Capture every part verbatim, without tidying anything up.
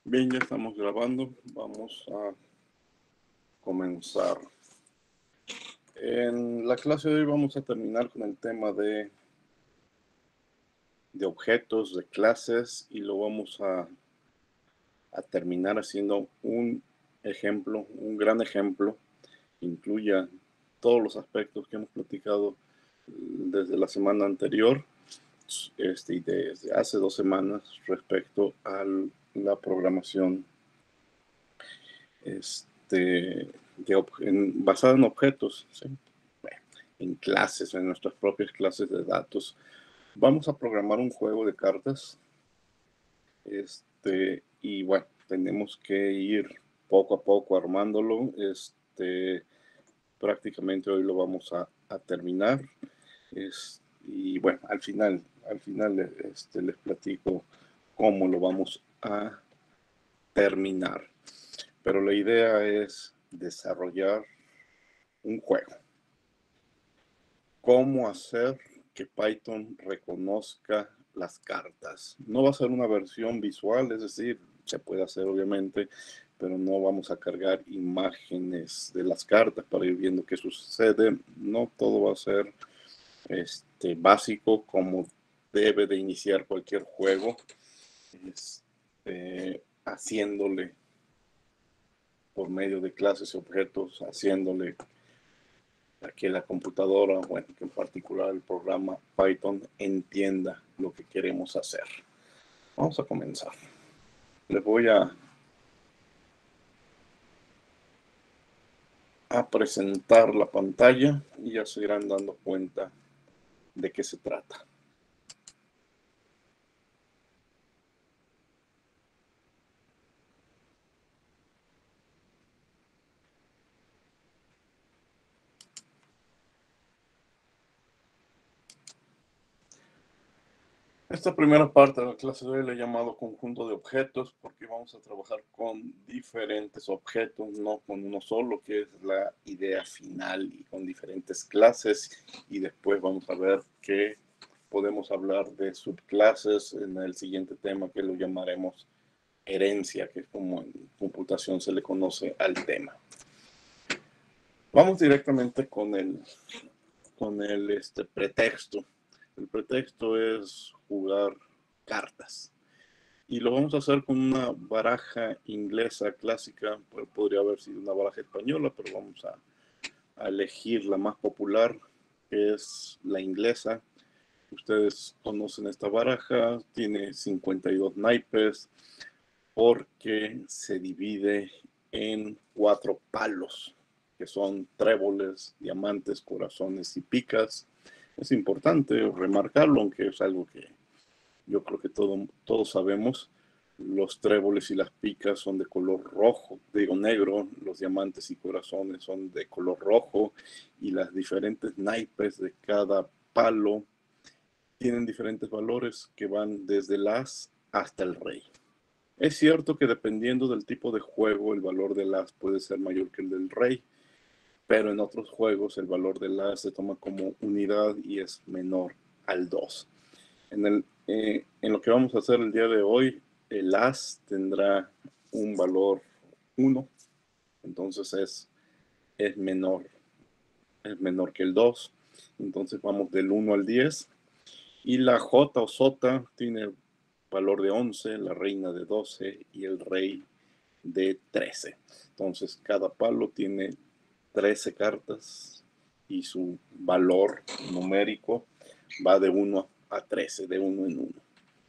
Bien, ya estamos grabando. Vamos a comenzar. En la clase de hoy vamos a terminar con el tema de, de objetos, de clases, y lo vamos a, a terminar haciendo un ejemplo, un gran ejemplo, que incluya todos los aspectos que hemos platicado desde la semana anterior este, y desde hace dos semanas respecto a la programación este, de, en, basada en objetos, ¿sí? Bueno, en clases, en nuestras propias clases de datos. Vamos a programar un juego de cartas. Este, y bueno, tenemos que ir poco a poco armándolo. Este, prácticamente hoy lo vamos a, a terminar. Es, y bueno, al final, al final este, les platico cómo lo vamos a terminar. Pero la idea es desarrollar un juego. ¿Cómo hacer que Python reconozca las cartas? No va a ser una versión visual, es decir, se puede hacer obviamente, pero no vamos a cargar imágenes de las cartas para ir viendo qué sucede. No todo va a ser este, básico como debe de iniciar cualquier juego, este, haciéndole por medio de clases y objetos, haciéndole a que la computadora, bueno, que en particular el programa Python entienda lo que queremos hacer. Vamos a comenzar. Les voy a, a presentar la pantalla y ya se irán dando cuenta de qué se trata. Esta primera parte de la clase de hoy la he llamado conjunto de objetos porque vamos a trabajar con diferentes objetos, no con uno solo, que es la idea final, y con diferentes clases, y después vamos a ver que podemos hablar de subclases en el siguiente tema, que lo llamaremos herencia, que es como en computación se le conoce al tema. Vamos directamente con el, con el este, pretexto. El pretexto es jugar cartas. Y lo vamos a hacer con una baraja inglesa clásica. Pues podría haber sido una baraja española, pero vamos a, a elegir la más popular, que es la inglesa. Ustedes conocen esta baraja, tiene cincuenta y dos naipes porque se divide en cuatro palos, que son tréboles, diamantes, corazones y picas. Es importante remarcarlo, aunque es algo que yo creo que todo, todos sabemos. Los tréboles y las picas son de color rojo, digo negro, los diamantes y corazones son de color rojo, y las diferentes naipes de cada palo tienen diferentes valores que van desde el as hasta el rey. Es cierto que dependiendo del tipo de juego, el valor del as puede ser mayor que el del rey, pero en otros juegos el valor del as se toma como unidad y es menor al dos. En, el, eh, en lo que vamos a hacer el día de hoy, el as tendrá un valor uno, entonces es, es, menor, es menor que el dos. Entonces vamos del uno al diez. Y la J o sota tiene valor de once, la reina de doce y el rey de trece. Entonces cada palo tiene trece cartas y su valor numérico va de uno a trece, de uno en uno.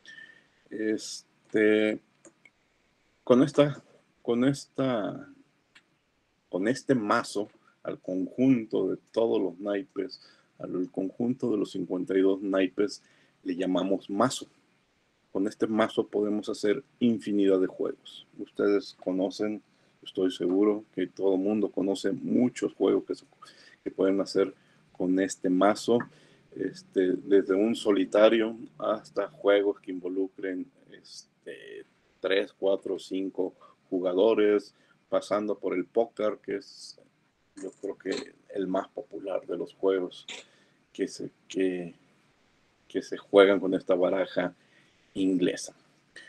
Este, con esta, con esta, con este mazo, al conjunto de todos los naipes, al conjunto de los cincuenta y dos naipes, le llamamos mazo. Con este mazo podemos hacer infinidad de juegos. Ustedes conocen, estoy seguro que todo el mundo conoce muchos juegos que, se, que pueden hacer con este mazo, este, desde un solitario hasta juegos que involucren este, tres, cuatro, cinco jugadores, pasando por el póker, que es yo creo que el más popular de los juegos que se, que, que se juegan con esta baraja inglesa.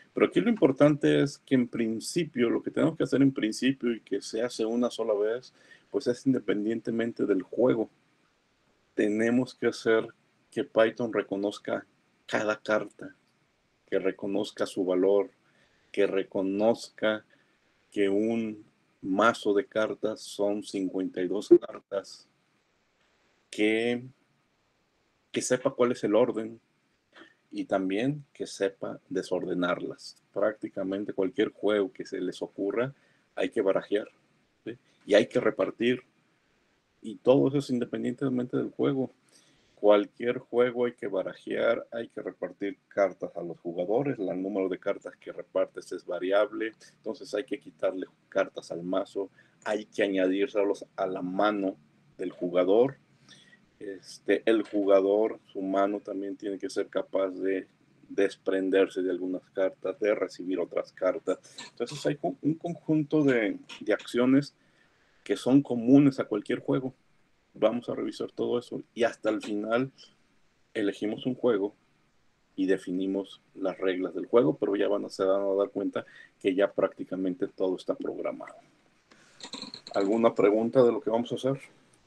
Pero aquí lo importante es que en principio, lo que tenemos que hacer en principio y que se hace una sola vez, pues es independientemente del juego. Tenemos que hacer que Python reconozca cada carta, que reconozca su valor, que reconozca que un mazo de cartas son cincuenta y dos cartas, que, que sepa cuál es el orden y también que sepa desordenarlas. Prácticamente cualquier juego que se les ocurra hay que barajear, ¿sí? Y hay que repartir, y todo eso es independientemente del juego. Cualquier juego hay que barajear, hay que repartir cartas a los jugadores, el número de cartas que repartes es variable, entonces hay que quitarle cartas al mazo, hay que añadírselos a la mano del jugador. Este, el jugador, su mano también tiene que ser capaz de desprenderse de algunas cartas, de recibir otras cartas. Entonces hay un conjunto de, de acciones que son comunes a cualquier juego. Vamos a revisar todo eso y hasta el final elegimos un juego y definimos las reglas del juego, pero ya van a, se van a dar cuenta que ya prácticamente todo está programado. ¿Alguna pregunta de lo que vamos a hacer?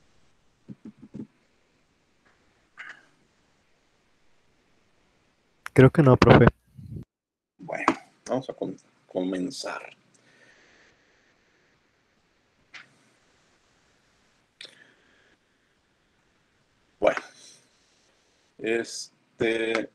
Creo que no, profe. Bueno, vamos a com comenzar. Bueno, este...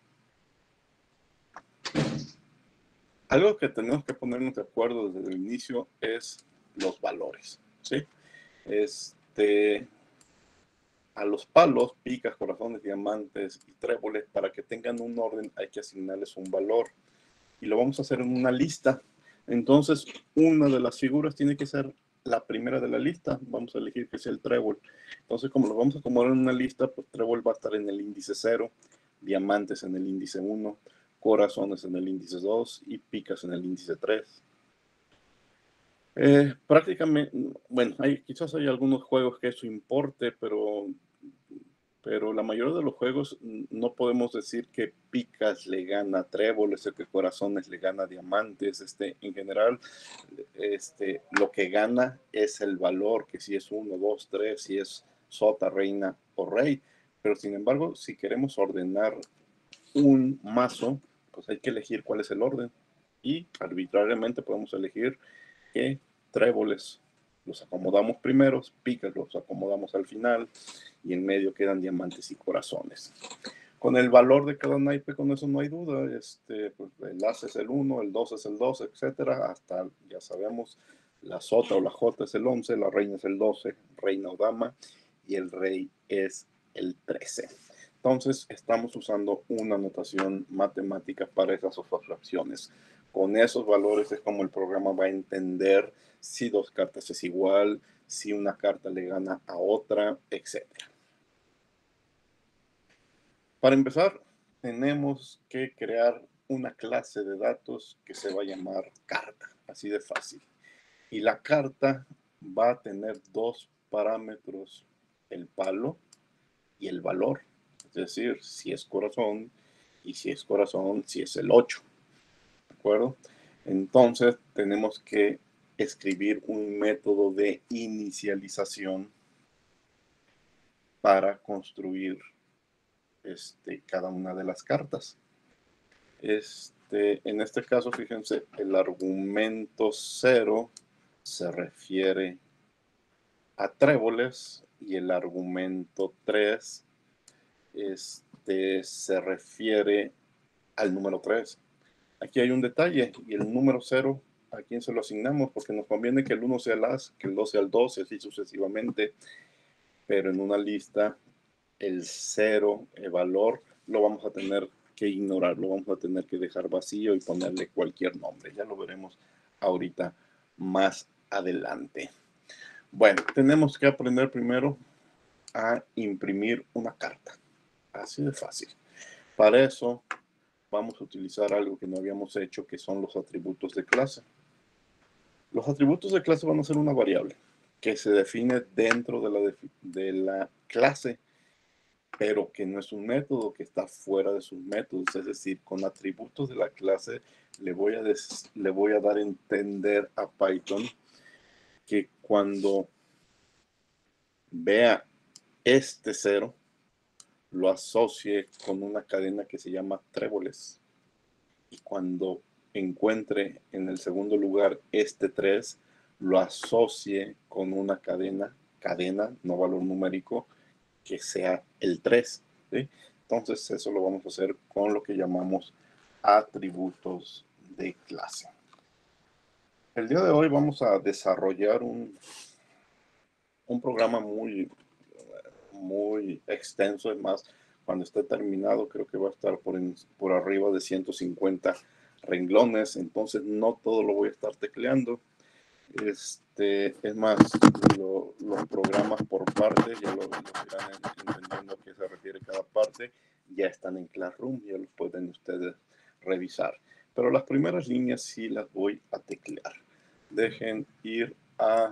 algo que tenemos que ponernos de acuerdo desde el inicio es los valores, ¿sí? Este... A los palos, picas, corazones, diamantes y tréboles, para que tengan un orden, hay que asignarles un valor. Y lo vamos a hacer en una lista. Entonces, una de las figuras tiene que ser la primera de la lista. Vamos a elegir que sea el trébol. Entonces, como lo vamos a acomodar en una lista, pues trébol va a estar en el índice cero, diamantes en el índice uno, corazones en el índice dos y picas en el índice tres. Eh, prácticamente, bueno, hay, quizás hay algunos juegos que eso importe, pero pero la mayoría de los juegos no podemos decir que picas le gana a tréboles o que corazones le gana a diamantes. Este, en general, este, lo que gana es el valor, que si es uno, dos, tres, si es sota, reina o rey. Pero sin embargo, si queremos ordenar un mazo, pues hay que elegir cuál es el orden. Y arbitrariamente podemos elegir que tréboles los acomodamos primero, picas los acomodamos al final, y en medio quedan diamantes y corazones. Con el valor de cada naipe, con eso no hay duda. Este, pues, el as es el uno, el dos es el dos, etcétera. Hasta, ya sabemos, la sota o la jota es el once, la reina es el doce, reina o dama, y el rey es el trece. Entonces, estamos usando una notación matemática para esas fracciones. Con esos valores es como el programa va a entender si dos cartas es igual, si una carta le gana a otra, etcétera. Para empezar, tenemos que crear una clase de datos que se va a llamar carta, así de fácil. Y la carta va a tener dos parámetros, el palo y el valor. Es decir, si es corazón y si es corazón, si es el ocho. ¿De acuerdo? Entonces, tenemos que escribir un método de inicialización para construir este, cada una de las cartas. Este, en este caso, fíjense, el argumento cero se refiere a tréboles y el argumento tres este, se refiere al número tres. Aquí hay un detalle, y el número cero, ¿a quién se lo asignamos? Porque nos conviene que el uno sea el as, que el dos sea el dos, y así sucesivamente. Pero en una lista, el cero, el valor, lo vamos a tener que ignorar, lo vamos a tener que dejar vacío y ponerle cualquier nombre. Ya lo veremos ahorita más adelante. Bueno, tenemos que aprender primero a imprimir una carta. Así de fácil. Para eso vamos a utilizar algo que no habíamos hecho, que son los atributos de clase. Los atributos de clase van a ser una variable que se define dentro de la, de la clase pero que no es un método, que está fuera de sus métodos. Es decir, con atributos de la clase le voy a, des, le voy a dar a entender a Python que cuando vea este cero, lo asocie con una cadena que se llama tréboles. Y cuando encuentre en el segundo lugar este tres, lo asocie con una cadena, cadena, no valor numérico, que sea el tres. ¿Sí? Entonces eso lo vamos a hacer con lo que llamamos atributos de clase. El día de hoy vamos a desarrollar un, un programa muy, muy extenso. Es más, cuando esté terminado creo que va a estar por, en, por arriba de ciento cincuenta renglones, entonces no todo lo voy a estar tecleando. Este, es más, lo, los programas por partes, ya lo, lo irán entendiendo a qué se refiere cada parte, ya están en Classroom, ya los pueden ustedes revisar. Pero las primeras líneas sí las voy a teclear. Dejen ir a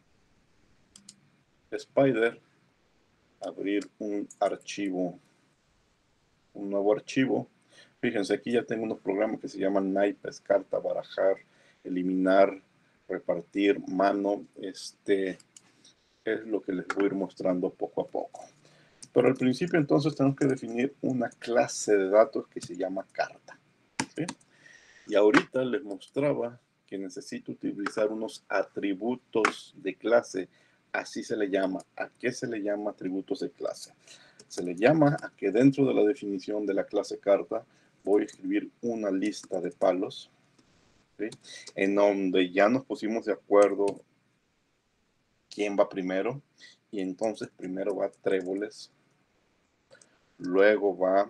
Spider, abrir un archivo, un nuevo archivo. Fíjense, aquí ya tengo unos programas que se llaman naipes, carta, barajar, eliminar, repartir, mano. Este es lo que les voy a ir mostrando poco a poco. Pero al principio entonces tenemos que definir una clase de datos que se llama carta. ¿Sí? Y ahorita les mostraba que necesito utilizar unos atributos de clase. Así se le llama. ¿A qué se le llama atributos de clase? Se le llama a que dentro de la definición de la clase carta voy a escribir una lista de palos, ¿sí? En donde ya nos pusimos de acuerdo quién va primero. Y entonces primero va tréboles, luego va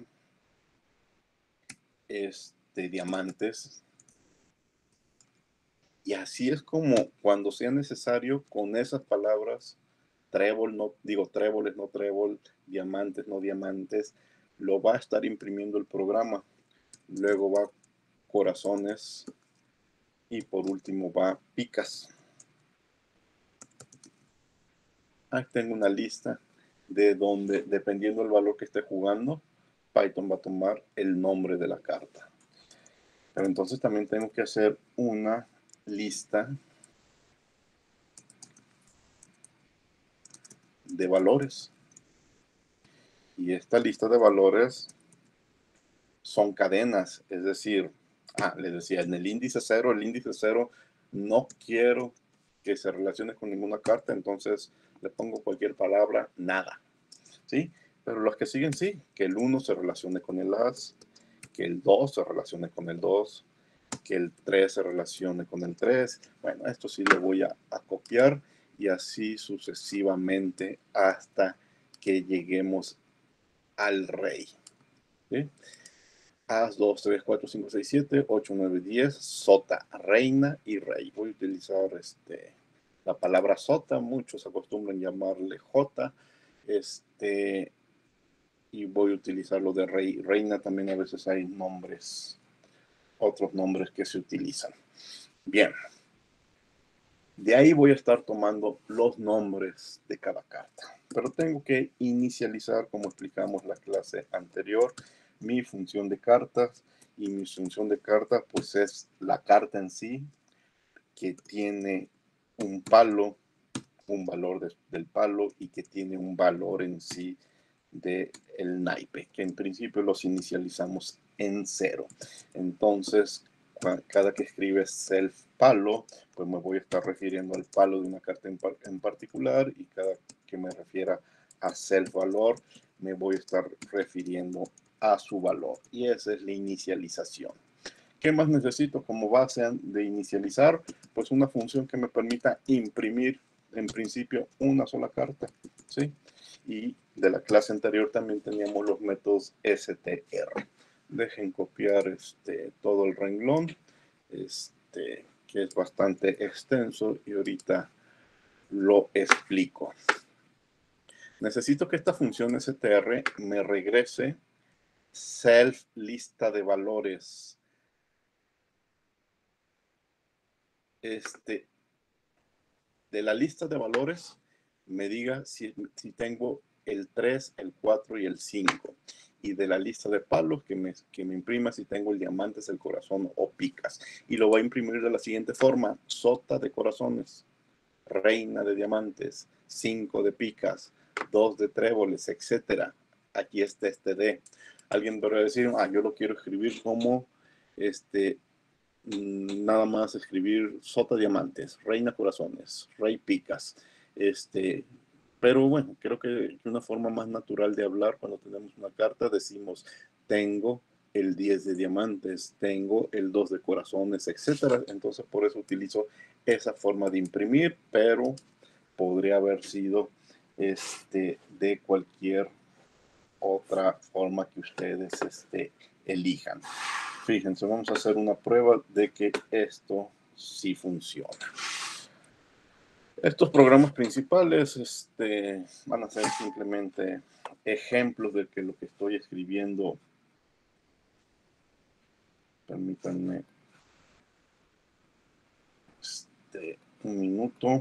este, diamantes. Y así es como cuando sea necesario con esas palabras, trébol, no, digo tréboles, no trébol, diamantes, no diamantes, lo va a estar imprimiendo el programa. Luego va corazones y por último va picas. Ahí tengo una lista de donde, dependiendo del valor que esté jugando, Python va a tomar el nombre de la carta. Pero entonces también tengo que hacer una lista de valores. Y esta lista de valores son cadenas, es decir, ah, les decía, en el índice cero, el índice cero no quiero que se relacione con ninguna carta, entonces le pongo cualquier palabra, nada, ¿sí? Pero los que siguen sí, que el uno se relacione con el as, que el dos se relacione con el dos, que el tres se relacione con el tres. Bueno, esto sí lo voy a, a copiar y así sucesivamente hasta que lleguemos al rey. ¿Sí? As, dos, tres, cuatro, cinco, seis, siete, ocho, nueve, diez, sota, reina y rey. Voy a utilizar este, la palabra sota, muchos acostumbran llamarle J, este, y voy a utilizar lo de rey, reina. También a veces hay nombres, otros nombres que se utilizan. Bien, de ahí voy a estar tomando los nombres de cada carta, pero tengo que inicializar, como explicamos la clase anterior, mi función de cartas. Y mi función de carta pues es la carta en sí, que tiene un palo, un valor de, del palo, y que tiene un valor en sí del naipe, que en principio los inicializamos en cero. Entonces, cada que escribe self palo, pues me voy a estar refiriendo al palo de una carta en, par en particular, y cada que me refiera a self valor, me voy a estar refiriendo a su valor, y esa es la inicialización. ¿Qué más necesito como base de inicializar? Pues una función que me permita imprimir en principio una sola carta, ¿sí? Y de la clase anterior también teníamos los métodos str. Dejen copiar este, todo el renglón, este, que es bastante extenso, y ahorita lo explico. Necesito que esta función str me regrese self lista de valores. Este, de la lista de valores me diga si, si tengo el tres, el cuatro y el cinco. Y de la lista de palos que me, que me imprima si tengo el diamantes, el corazón o picas. Y lo voy a imprimir de la siguiente forma. Sota de corazones, reina de diamantes, cinco de picas, dos de tréboles, etcétera. Aquí está este D. Alguien podría decir, ah, yo lo quiero escribir como este, nada más escribir sota diamantes, reina corazones, rey picas. Este, pero bueno, creo que una forma más natural de hablar cuando tenemos una carta, decimos, tengo el diez de diamantes, tengo el dos de corazones, etcétera. Entonces, por eso utilizo esa forma de imprimir, pero podría haber sido este, de cualquier otra forma que ustedes este, elijan. Fíjense, vamos a hacer una prueba de que esto sí funciona. Estos programas principales este, van a ser simplemente ejemplos de que lo que estoy escribiendo. Permítanme este, un minuto.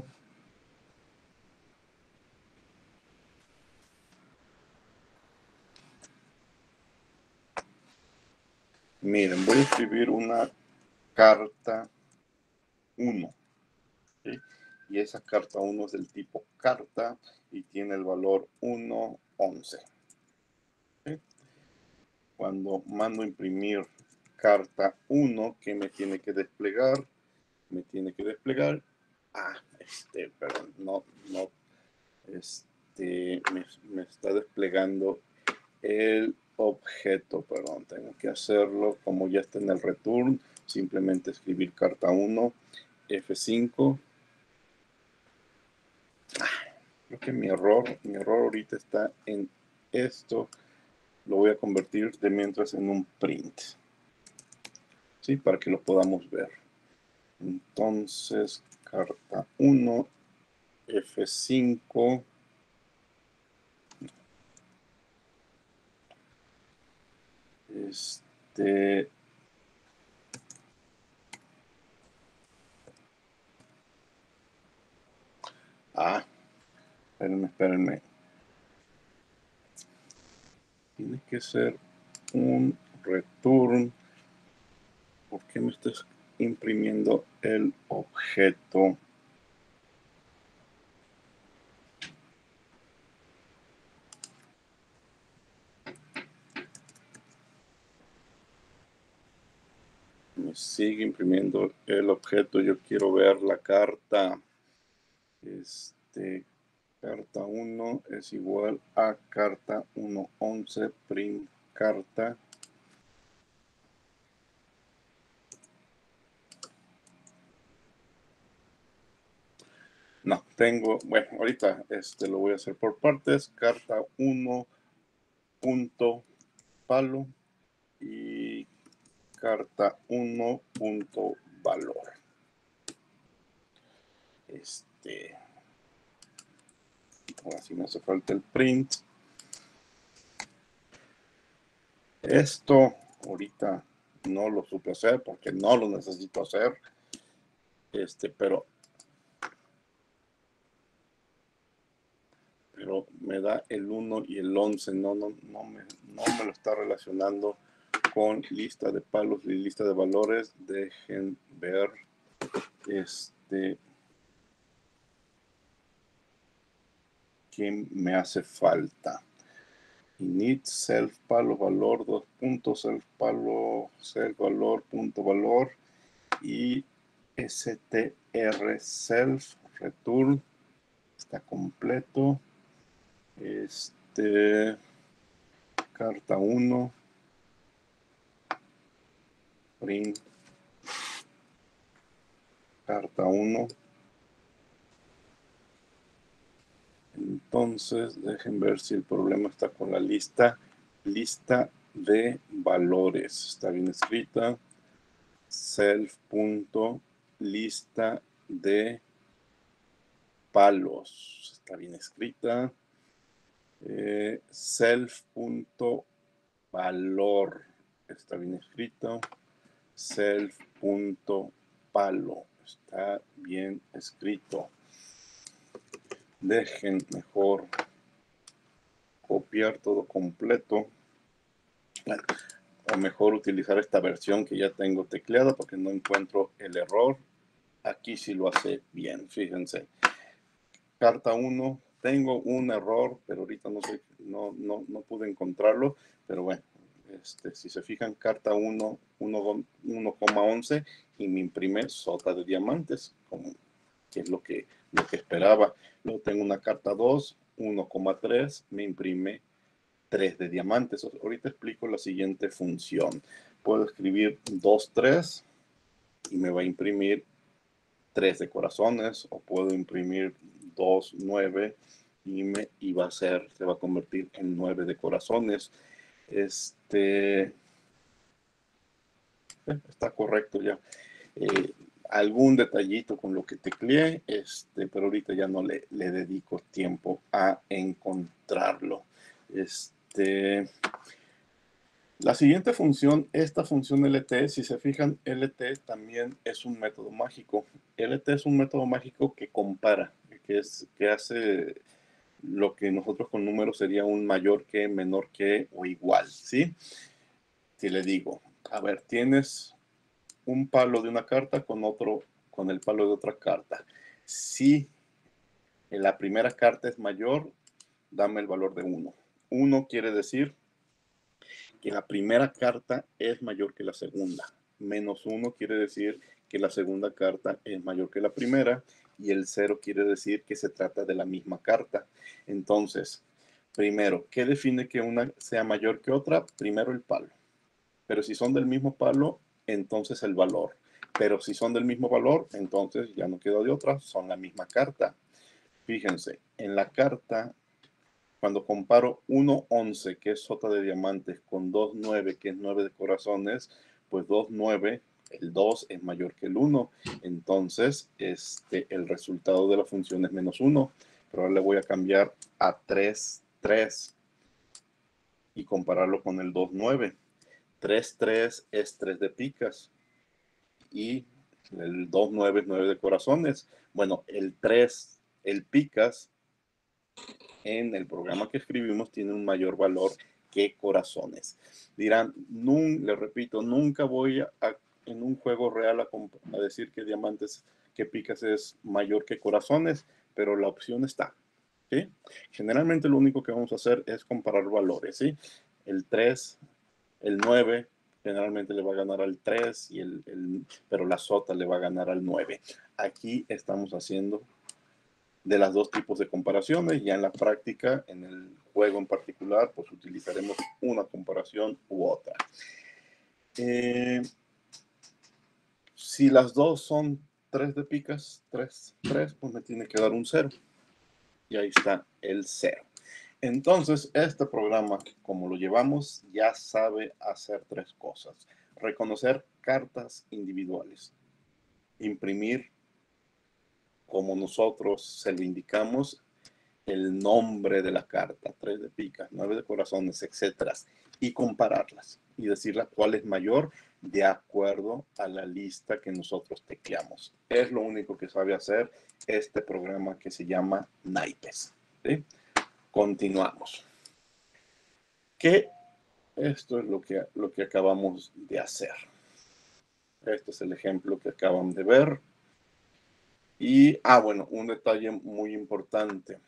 Miren, voy a escribir una carta uno. ¿Sí? Y esa carta uno es del tipo carta y tiene el valor uno, once. ¿Sí? Cuando mando a imprimir carta uno, ¿qué me tiene que desplegar? Me tiene que desplegar. Ah, este, perdón, no, no, este, me, me está desplegando el objeto, perdón, tengo que hacerlo como ya está en el return, simplemente escribir carta uno, F cinco. Ah, creo que mi error, mi error ahorita está en esto, lo voy a convertir de mientras en un print, ¿sí? Para que lo podamos ver. Entonces, carta uno, F cinco. Este... Ah, espérenme, espérenme. Tiene que ser un return. ¿Por qué me estás imprimiendo el objeto? Me sigue imprimiendo el objeto. Yo quiero ver la carta. Este, carta uno es igual a carta uno once print carta. No, tengo, bueno, ahorita este lo voy a hacer por partes. Carta uno punto palo y carta uno punto valor. Este, ahora sí me hace falta el print. Esto ahorita no lo supe hacer porque no lo necesito hacer. Este, pero pero me da el uno y el once, no, no, no, me, no me lo está relacionando con lista de palos y lista de valores. Dejen ver este qué me hace falta. Init self palo valor dos puntos self palo self valor punto valor y str self return está completo. Este carta uno print carta uno. Entonces dejen ver si el problema está con la lista lista de valores. Está bien escrita. Self.lista de palos. Está bien escrita. Eh, self.valor. Está bien escrito. Self.palo. Está bien escrito. Dejen mejor copiar todo completo. Bueno, o mejor utilizar esta versión que ya tengo tecleada porque no encuentro el error. Aquí sí lo hace bien, fíjense. Carta uno, tengo un error, pero ahorita no, sé, no, no, no pude encontrarlo, pero bueno, este, si se fijan, carta uno, uno coma once y me imprime sota de diamantes, como, que es lo que, lo que esperaba. Luego tengo una carta dos, uno coma tres, me imprime tres de diamantes. Ahorita explico la siguiente función. Puedo escribir dos, tres y me va a imprimir tres de corazones, o puedo imprimir dos, nueve y, me, y va a ser, se va a convertir en nueve de corazones. Este eh, está correcto ya. Eh, algún detallito con lo que tecleé, este, pero ahorita ya no le, le dedico tiempo a encontrarlo. Este, la siguiente función, esta función L T, si se fijan, L T también es un método mágico. L T es un método mágico que compara, que, es, que hace lo que nosotros con números sería un mayor que, menor que o igual, ¿sí? Si le digo, a ver, tienes un palo de una carta con otro, con el palo de otra carta. Si la primera carta es mayor, dame el valor de uno. uno quiere decir que la primera carta es mayor que la segunda. Menos uno quiere decir que la segunda carta es mayor que la primera. Y el cero quiere decir que se trata de la misma carta. Entonces, primero, ¿qué define que una sea mayor que otra? Primero el palo. Pero si son del mismo palo, entonces el valor. Pero si son del mismo valor, entonces ya no queda de otra, son la misma carta. Fíjense, en la carta, cuando comparo uno once, que es sota de diamantes, con dos nueve, que es nueve de corazones, pues dos nueve, el dos es mayor que el uno. Entonces, este, el resultado de la función es menos uno. Pero ahora le voy a cambiar a tres tres y compararlo con el dos nueve. tres tres es tres de picas y el dos nueve es nueve de corazones. Bueno, el tres, el picas, en el programa que escribimos tiene un mayor valor que corazones. Dirán, nun, le repito, nunca voy a, a en un juego real a, a decir que diamantes, que picas es mayor que corazones, pero la opción está. ¿Sí? Generalmente lo único que vamos a hacer es comparar valores. ¿Sí? El tres, el nueve, generalmente le va a ganar al tres, y el, el, pero la sota le va a ganar al nueve. Aquí estamos haciendo de las dos tipos de comparaciones. Ya en la práctica, en el juego en particular, pues utilizaremos una comparación u otra. Eh, si las dos son tres de picas, tres, tres, pues me tiene que dar un cero. Y ahí está el cero. Entonces, este programa, como lo llevamos, ya sabe hacer tres cosas. Reconocer cartas individuales. Imprimir, como nosotros se lo indicamos, el nombre de la carta, tres de picas, nueve de corazones, etcétera, y compararlas y decirle cuál es mayor de acuerdo a la lista que nosotros tecleamos. Es lo único que sabe hacer este programa que se llama Naipes. ¿Sí? Continuamos. Que esto es lo que, lo que acabamos de hacer. Este es el ejemplo que acaban de ver. Y, ah, bueno, un detalle muy importante.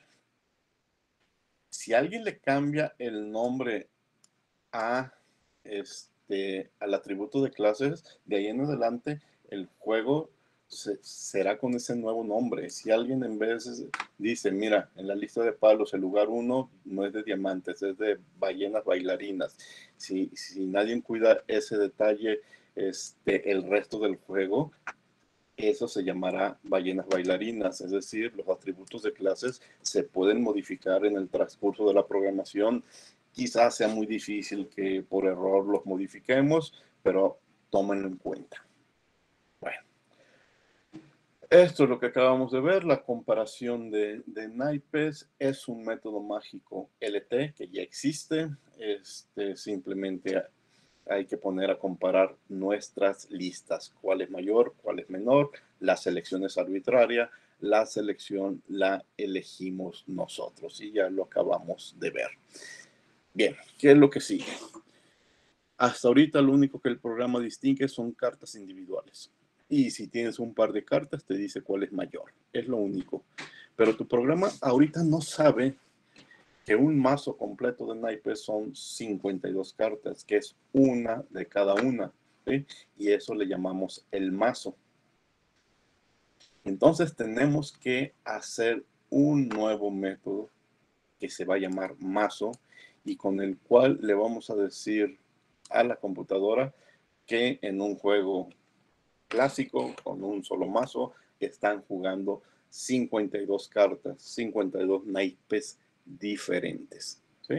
Si alguien le cambia el nombre a este, al atributo de clases, de ahí en adelante el juego se, será con ese nuevo nombre. Si alguien en vez dice, mira, en la lista de palos el lugar uno no es de diamantes, es de ballenas bailarinas. Si, si nadie cuida ese detalle, este, el resto del juego, eso se llamará ballenas bailarinas, es decir, los atributos de clases se pueden modificar en el transcurso de la programación. Quizás sea muy difícil que por error los modifiquemos, pero tómenlo en cuenta. Bueno, esto es lo que acabamos de ver, la comparación de, de naipes. Es un método mágico L T que ya existe. Este, simplemente hay que poner a comparar nuestras listas, cuál es mayor, cuál es menor. La selección es arbitraria, la selección la elegimos nosotros y ya lo acabamos de ver. Bien, ¿qué es lo que sigue? Hasta ahorita lo único que el programa distingue son cartas individuales. Y si tienes un par de cartas, te dice cuál es mayor. Es lo único. Pero tu programa ahorita no sabe que un mazo completo de naipes son cincuenta y dos cartas, que es una de cada una, ¿sí? Y eso le llamamos el mazo. Entonces tenemos que hacer un nuevo método que se va a llamar mazo y con el cual le vamos a decir a la computadora que en un juego clásico con un solo mazo están jugando cincuenta y dos cartas, cincuenta y dos naipes diferentes, ¿sí?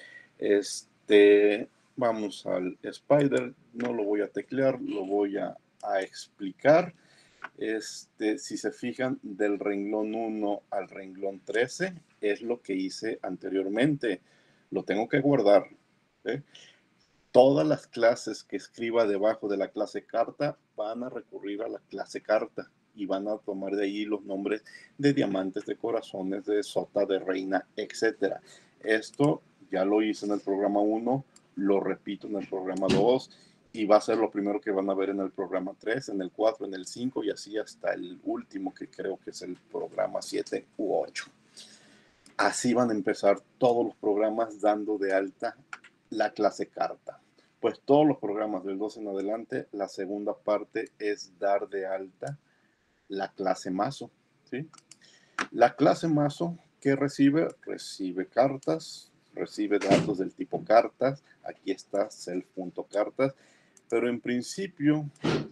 Este, vamos al Spider, no lo voy a teclear, lo voy a, a explicar. Este, si se fijan, del renglón uno al renglón trece es lo que hice anteriormente. Lo tengo que guardar, ¿sí? Todas las clases que escriba debajo de la clase carta van a recurrir a la clase carta y van a tomar de ahí los nombres de diamantes, de corazones, de sota, de reina, etcétera. Esto ya lo hice en el programa uno, lo repito en el programa dos y va a ser lo primero que van a ver en el programa tres, en el cuatro, en el cinco y así hasta el último que creo que es el programa siete u ocho. Así van a empezar todos los programas dando de alta la clase carta. Pues todos los programas del dos en adelante, la segunda parte es dar de alta la clase mazo, ¿sí? La clase mazo, ¿qué recibe? Recibe cartas, recibe datos del tipo cartas. Aquí está self.cartas, pero en principio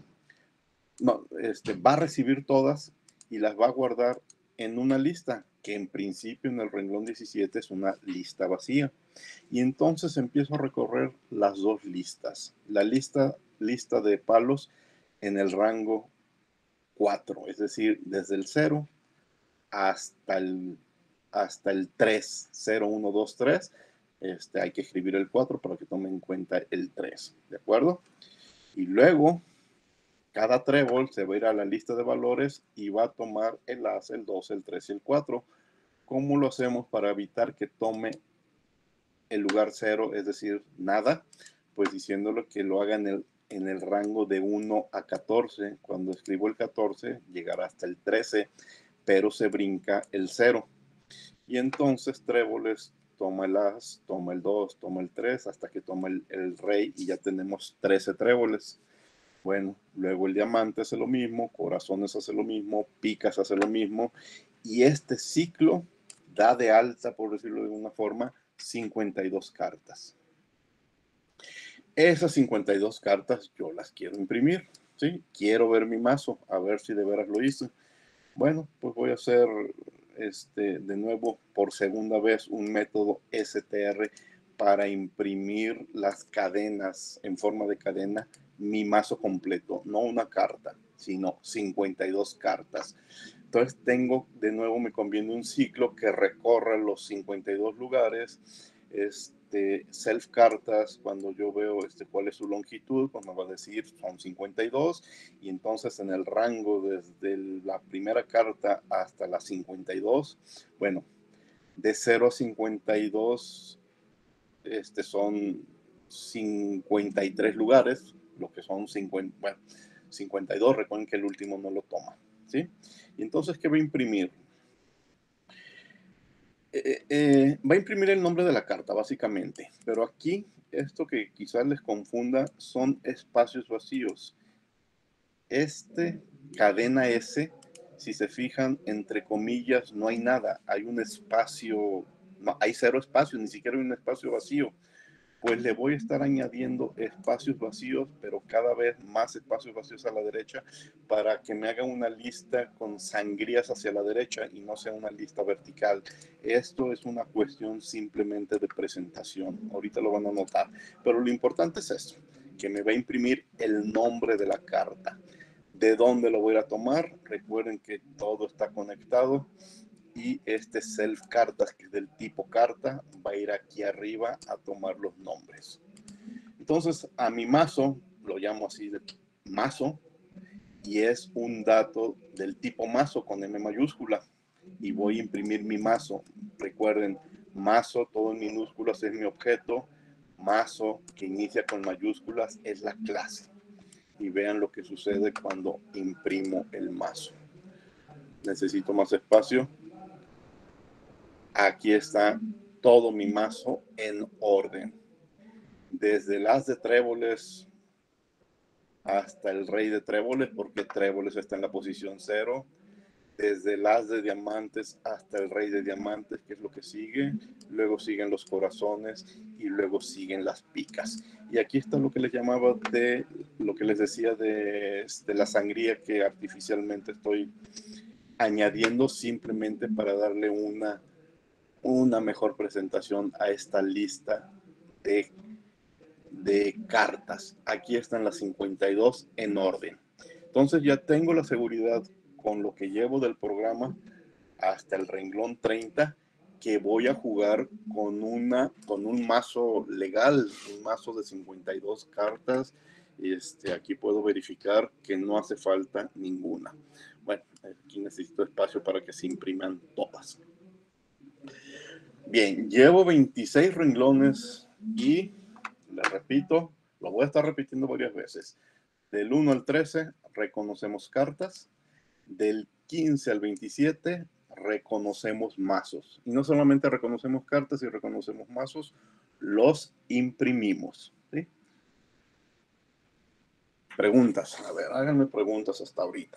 no, este, va a recibir todas y las va a guardar en una lista, que en principio en el renglón diecisiete es una lista vacía. Y entonces empiezo a recorrer las dos listas. La lista, lista de palos en el rango cuatro, es decir, desde el cero hasta el, hasta el tres, cero, uno, dos, tres. Este, hay que escribir el cuatro para que tome en cuenta el tres, ¿de acuerdo? Y luego, cada trébol se va a ir a la lista de valores y va a tomar el as, el dos, el tres y el cuatro. ¿Cómo lo hacemos para evitar que tome el lugar cero, es decir, nada? Pues diciéndolo que lo haga en el, en el rango de uno a catorce. Cuando escribo el catorce, llegará hasta el trece, pero se brinca el cero. Y entonces tréboles toma el as, toma el dos, toma el tres, hasta que toma el, el rey y ya tenemos trece tréboles. Bueno, luego el diamante hace lo mismo, corazones hace lo mismo, picas hace lo mismo, y este ciclo da de alta, por decirlo de una forma, cincuenta y dos cartas. Esas cincuenta y dos cartas yo las quiero imprimir, ¿sí? Quiero ver mi mazo, a ver si de veras lo hice. Bueno, pues voy a hacer este, de nuevo por segunda vez un método S T R para imprimir las cadenas en forma de cadena, mi mazo completo, no una carta, sino cincuenta y dos cartas. Entonces tengo, de nuevo me conviene un ciclo que recorra los cincuenta y dos lugares, este, self cartas, cuando yo veo este, cuál es su longitud, pues me va a decir son cincuenta y dos, y entonces en el rango desde la primera carta hasta la cincuenta y dos, bueno, de cero a cincuenta y dos este, son cincuenta y tres lugares, lo que son cincuenta, bueno, cincuenta y dos, recuerden que el último no lo toma, ¿sí? Y entonces, ¿qué va a imprimir? Eh, eh, va a imprimir el nombre de la carta, básicamente, pero aquí, esto que quizás les confunda, son espacios vacíos. Este cadena S, si se fijan, entre comillas, no hay nada, hay un espacio, no, hay cero espacio, ni siquiera hay un espacio vacío. Pues le voy a estar añadiendo espacios vacíos, pero cada vez más espacios vacíos a la derecha para que me haga una lista con sangrías hacia la derecha y no sea una lista vertical. Esto es una cuestión simplemente de presentación. Ahorita lo van a notar, pero lo importante es esto, que me va a imprimir el nombre de la carta. ¿De dónde lo voy a tomar? Recuerden que todo está conectado. Y este self cartas, que es del tipo carta, va a ir aquí arriba a tomar los nombres. Entonces a mi mazo lo llamo así de mazo y es un dato del tipo mazo con M mayúscula y voy a imprimir mi mazo. Recuerden, Mazo, todo en minúsculas, es mi objeto. Mazo, que inicia con mayúsculas, es la clase. Y vean lo que sucede cuando imprimo el mazo. Necesito más espacio. Aquí está todo mi mazo en orden. Desde el as de tréboles hasta el rey de tréboles, porque tréboles está en la posición cero. Desde el as de diamantes hasta el rey de diamantes, que es lo que sigue. Luego siguen los corazones y luego siguen las picas. Y aquí está lo que les llamaba de, lo que les decía de, de la sangría que artificialmente estoy añadiendo simplemente para darle una, una mejor presentación a esta lista de, de cartas. Aquí están las cincuenta y dos en orden. Entonces ya tengo la seguridad con lo que llevo del programa hasta el renglón treinta que voy a jugar con, una, con un mazo legal, un mazo de cincuenta y dos cartas. Este, aquí puedo verificar que no hace falta ninguna. Bueno, aquí necesito espacio para que se impriman todas. Bien, llevo veintiséis renglones y, les repito, lo voy a estar repitiendo varias veces. Del uno al trece reconocemos cartas. Del quince al veintisiete reconocemos mazos. Y no solamente reconocemos cartas y reconocemos mazos, los imprimimos. ¿Sí? Preguntas. A ver, háganme preguntas hasta ahorita.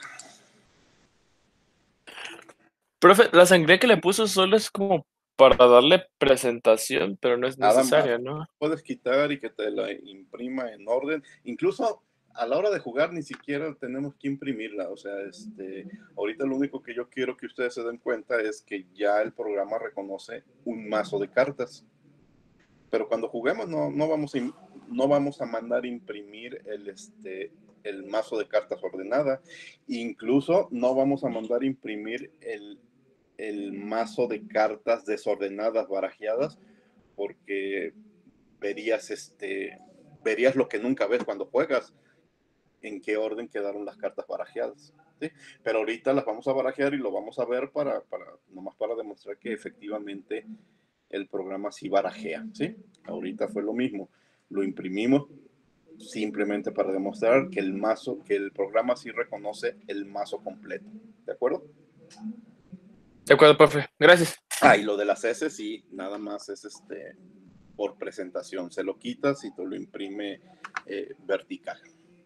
Profe, la sangría que le puso solo es como para darle presentación, pero no es Nada más. necesaria, ¿no? Puedes quitar y que te la imprima en orden. Incluso a la hora de jugar ni siquiera tenemos que imprimirla. O sea, este, ahorita lo único que yo quiero que ustedes se den cuenta es que ya el programa reconoce un mazo de cartas. Pero cuando juguemos no, no, vamos, a, no vamos a mandar imprimir el, este, el mazo de cartas ordenada. Incluso no vamos a mandar imprimir el, el mazo de cartas desordenadas, barajeadas, porque verías, este, verías lo que nunca ves cuando juegas, en qué orden quedaron las cartas barajeadas. ¿Sí? Pero ahorita las vamos a barajear y lo vamos a ver para, para nomás para demostrar que efectivamente el programa sí barajea. ¿Sí? Ahorita fue lo mismo. Lo imprimimos simplemente para demostrar que el mazo, que el programa sí reconoce el mazo completo. ¿De acuerdo? De acuerdo, profe. Gracias. Ah, y lo de las S sí, nada más es este por presentación. Se lo quitas y te lo imprime eh, vertical.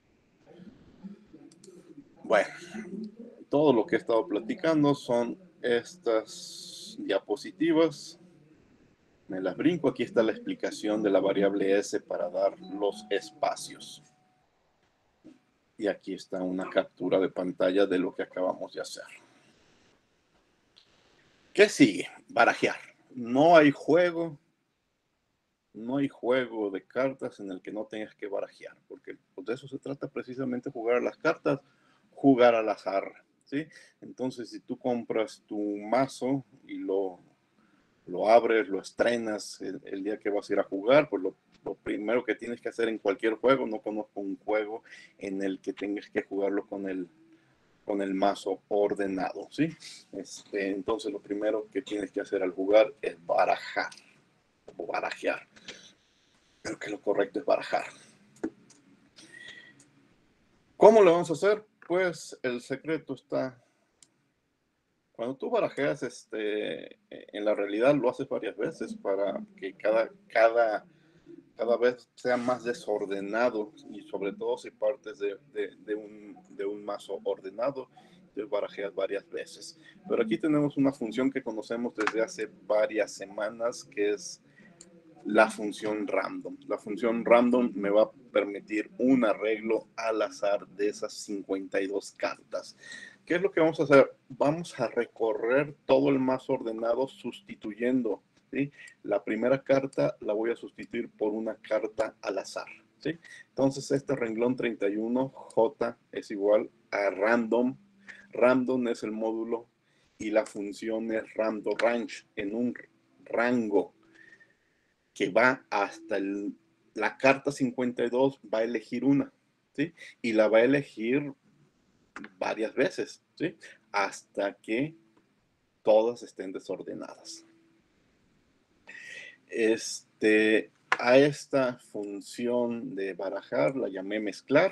Bueno, todo lo que he estado platicando son estas diapositivas. Me las brinco. Aquí está la explicación de la variable S para dar los espacios. Y aquí está una captura de pantalla de lo que acabamos de hacer. ¿Qué sigue? Barajear. No hay juego, no hay juego de cartas en el que no tengas que barajear, porque pues, de eso se trata precisamente, jugar a las cartas, jugar al azar, ¿sí? Entonces, si tú compras tu mazo y lo, lo abres, lo estrenas el, el día que vas a ir a jugar, pues lo, lo primero que tienes que hacer en cualquier juego, no conozco un juego en el que tengas que jugarlo con el con el mazo ordenado, ¿sí? Este, entonces lo primero que tienes que hacer al jugar es barajar o barajear. Creo que lo correcto es barajar. ¿Cómo lo vamos a hacer? Pues el secreto está... Cuando tú barajeas, este, en la realidad lo haces varias veces para que cada, cada, cada vez sea más desordenado y sobre todo si partes de, de, de, un, de un mazo ordenado, te barajeas varias veces. Pero aquí tenemos una función que conocemos desde hace varias semanas, que es la función random. La función random me va a permitir un arreglo al azar de esas cincuenta y dos cartas. ¿Qué es lo que vamos a hacer? Vamos a recorrer todo el mazo ordenado sustituyendo, ¿sí? La primera carta la voy a sustituir por una carta al azar, ¿sí? Entonces este renglón treinta y uno, J es igual a random. Random es el módulo y la función es random range, en un rango que va hasta el, la carta cincuenta y dos, va a elegir una, ¿sí? Y la va a elegir varias veces, ¿sí? Hasta que todas estén desordenadas. Este, a esta función de barajar la llamé mezclar.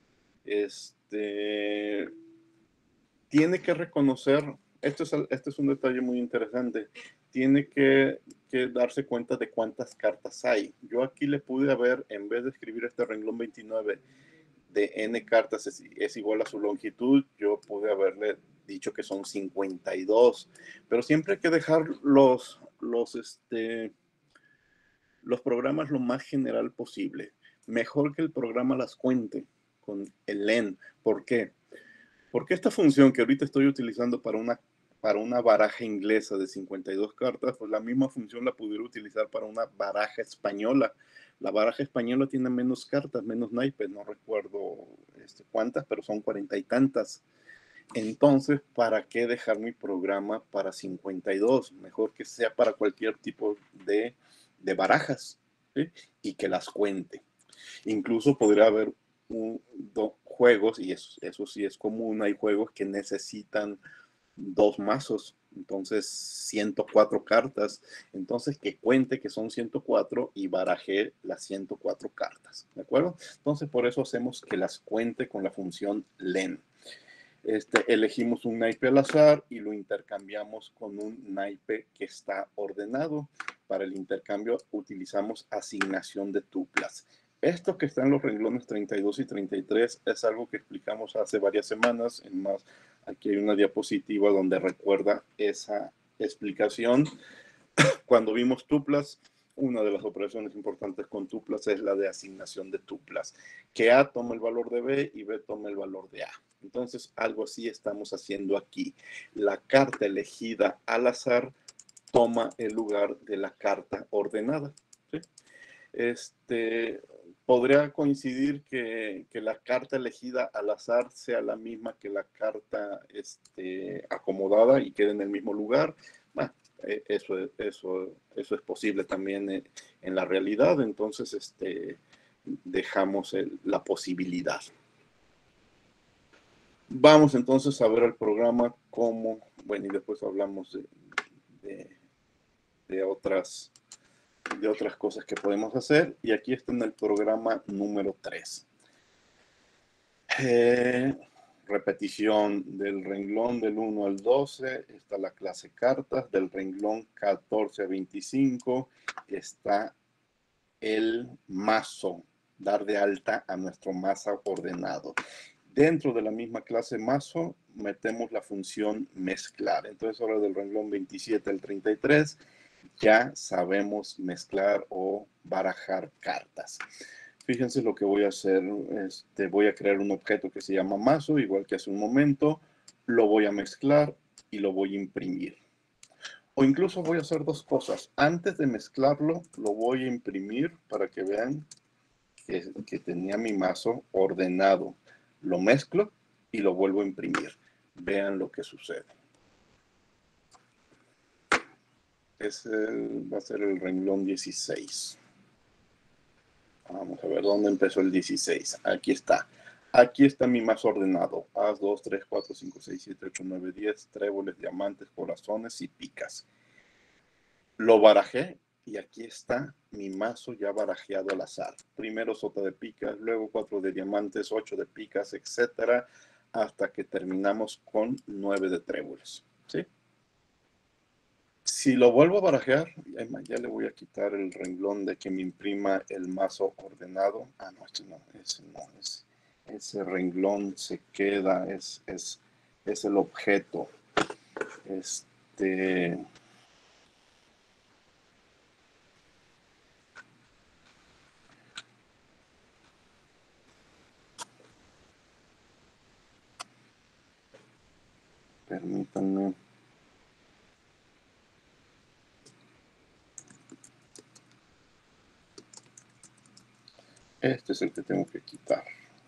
Este, tiene que reconocer, esto es, este es un detalle muy interesante, tiene que, que darse cuenta de cuántas cartas hay. Yo aquí le pude haber, en vez de escribir este renglón veintinueve de n cartas es, es igual a su longitud, yo pude haberle dicho que son cincuenta y dos, pero siempre hay que dejar los, los, este, los programas lo más general posible. Mejor que el programa las cuente con el len. ¿Por qué? Porque esta función que ahorita estoy utilizando para una, para una baraja inglesa de cincuenta y dos cartas, pues la misma función la pudiera utilizar para una baraja española. La baraja española tiene menos cartas, menos naipes, no recuerdo este, cuántas, pero son cuarenta y tantas. Entonces, ¿para qué dejar mi programa para cincuenta y dos? Mejor que sea para cualquier tipo de, de barajas, ¿sí? Y que las cuente. Incluso podría haber un, do, juegos, y eso, eso sí es común, hay juegos que necesitan dos mazos, entonces ciento cuatro cartas, entonces que cuente que son ciento cuatro y baraje las ciento cuatro cartas, ¿de acuerdo? Entonces por eso hacemos que las cuente con la función len. Este, elegimos un naipe al azar y lo intercambiamos con un naipe que está ordenado. Para el intercambio utilizamos asignación de tuplas. Esto que está en los renglones treinta y dos y treinta y tres es algo que explicamos hace varias semanas. En más, aquí hay una diapositiva donde recuerda esa explicación. Cuando vimos tuplas, una de las operaciones importantes con tuplas es la de asignación de tuplas, que A toma el valor de B y B toma el valor de A. Entonces, algo así estamos haciendo aquí. La carta elegida al azar toma el lugar de la carta ordenada, ¿sí? Este, podría coincidir que, que la carta elegida al azar sea la misma que la carta este, acomodada y quede en el mismo lugar. Bueno, eso, eso, eso es posible también en la realidad, entonces este, dejamos el, la posibilidad. Vamos entonces a ver el programa como, bueno, y después hablamos de, de, de otras de otras cosas que podemos hacer. Y aquí está en el programa número tres. Eh, repetición del renglón del uno al doce, está la clase cartas, del renglón catorce a veinticinco, está el mazo, dar de alta a nuestro mazo ordenado. Dentro de la misma clase mazo, metemos la función mezclar. Entonces, ahora del renglón veintisiete al treinta y tres, ya sabemos mezclar o barajar cartas. Fíjense lo que voy a hacer. Este, voy a crear un objeto que se llama mazo, igual que hace un momento. Lo voy a mezclar y lo voy a imprimir. O incluso voy a hacer dos cosas. Antes de mezclarlo, lo voy a imprimir para que vean que, que tenía mi mazo ordenado. Lo mezclo y lo vuelvo a imprimir. Vean lo que sucede. Ese va a ser el renglón dieciséis. Vamos a ver dónde empezó el dieciséis. Aquí está. Aquí está mi mazo ordenado. As, dos, tres, cuatro, cinco, seis, siete, ocho, nueve, diez. Tréboles, diamantes, corazones y picas. Lo barajé y aquí está mi mazo ya barajeado al azar. Primero sota de picas, luego cuatro de diamantes, ocho de picas, etcétera. Hasta que terminamos con nueve de tréboles. ¿Sí? Si lo vuelvo a barajear, ya le voy a quitar el renglón de que me imprima el mazo ordenado. Ah, no, este no, ese no es. Ese renglón se queda, es, es, es el objeto. Este. Permítanme. Este es el que tengo que quitar.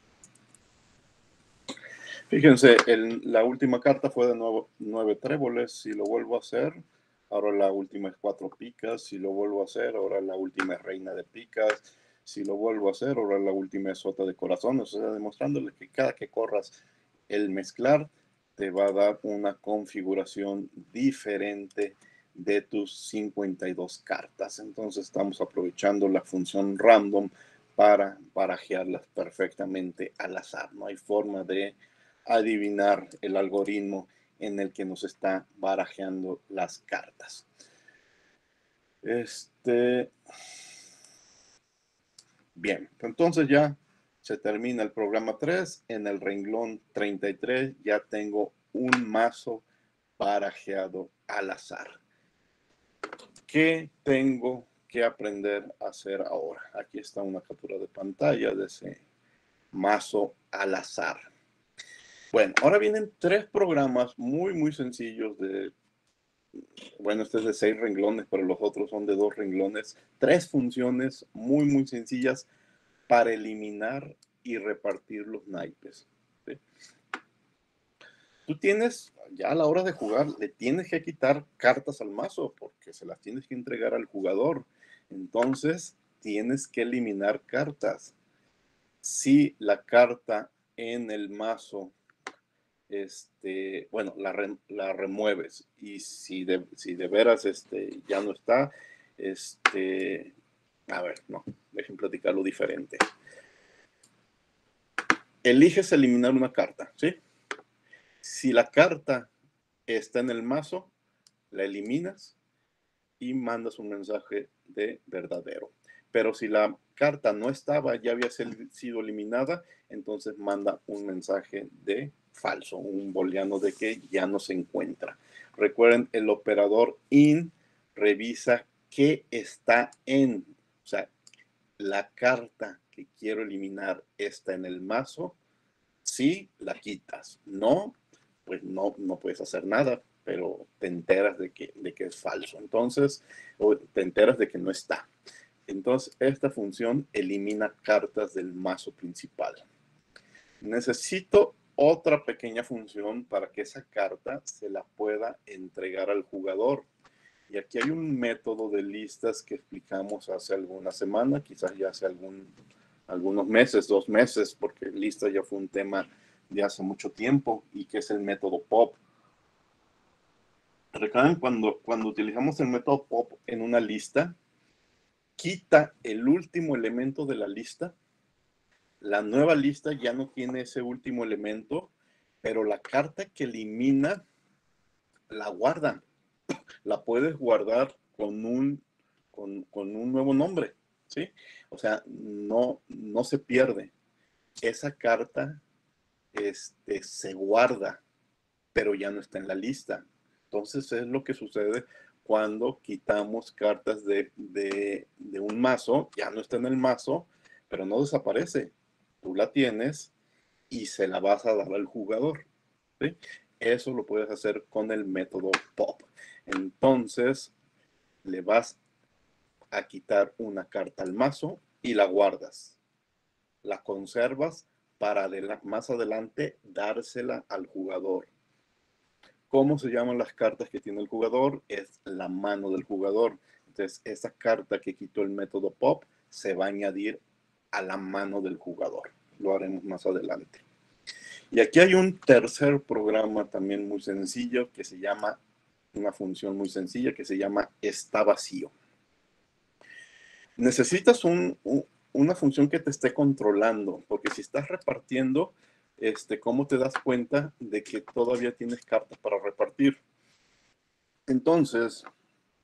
Fíjense, el, la última carta fue de nuevo, nueve tréboles. Si lo vuelvo a hacer, ahora la última es cuatro picas. Si lo vuelvo a hacer, ahora la última es reina de picas. Si lo vuelvo a hacer, ahora la última es sota de corazones. O sea, demostrándole que cada que corras el mezclar, te va a dar una configuración diferente de tus cincuenta y dos cartas. Entonces estamos aprovechando la función random para barajearlas perfectamente al azar. No hay forma de adivinar el algoritmo en el que nos está barajeando las cartas. Este... Bien, entonces ya se termina el programa tres. En el renglón treinta y tres ya tengo un mazo barajeado al azar. ¿Qué tengo que aprender a hacer ahora? Aquí está una captura de pantalla de ese mazo al azar. Bueno, ahora vienen tres programas muy, muy sencillos de... Bueno, este es de seis renglones, pero los otros son de dos renglones. Tres funciones muy, muy sencillas para eliminar y repartir los naipes. ¿Sí? Tú tienes, ya a la hora de jugar, le tienes que quitar cartas al mazo porque se las tienes que entregar al jugador. Entonces, tienes que eliminar cartas. Si la carta en el mazo, este, bueno, la, re, la remueves y si de, si de veras este, ya no está, este, a ver, no, dejen platicarlo diferente. Eliges eliminar una carta, ¿sí? Si la carta está en el mazo, la eliminas y mandas un mensaje de verdadero. Pero si la carta no estaba, ya había sido eliminada, entonces manda un mensaje de falso, un booleano de que ya no se encuentra. Recuerden, el operador in revisa qué está en, o sea, la carta que quiero eliminar está en el mazo. Si la quitas, no, pues no, no puedes hacer nada, pero te enteras de que, de que es falso. Entonces, o te enteras de que no está. Entonces, esta función elimina cartas del mazo principal. Necesito otra pequeña función para que esa carta se la pueda entregar al jugador. Y aquí hay un método de listas que explicamos hace alguna semana, quizás ya hace algún, algunos meses, dos meses, porque lista ya fue un tema de hace mucho tiempo, y que es el método pop. Recuerden, cuando, cuando utilizamos el método pop en una lista, quita el último elemento de la lista. La nueva lista ya no tiene ese último elemento, pero la carta que elimina la guarda. La puedes guardar con un, con, con un nuevo nombre, ¿sí? O sea, no, no se pierde. Esa carta este, se guarda, pero ya no está en la lista. Entonces es lo que sucede cuando quitamos cartas de, de, de un mazo, ya no está en el mazo, pero no desaparece. Tú la tienes y se la vas a dar al jugador, ¿sí? Eso lo puedes hacer con el método pop. Entonces, le vas a quitar una carta al mazo y la guardas. La conservas para más adelante dársela al jugador. ¿Cómo se llaman las cartas que tiene el jugador? Es la mano del jugador. Entonces, esa carta que quitó el método pop se va a añadir a la mano del jugador. Lo haremos más adelante. Y aquí hay un tercer programa también muy sencillo que se llama, una función muy sencilla que se llama está vacío. Necesitas un, un, una función que te esté controlando, porque si estás repartiendo, este, ¿cómo te das cuenta de que todavía tienes cartas para repartir? Entonces,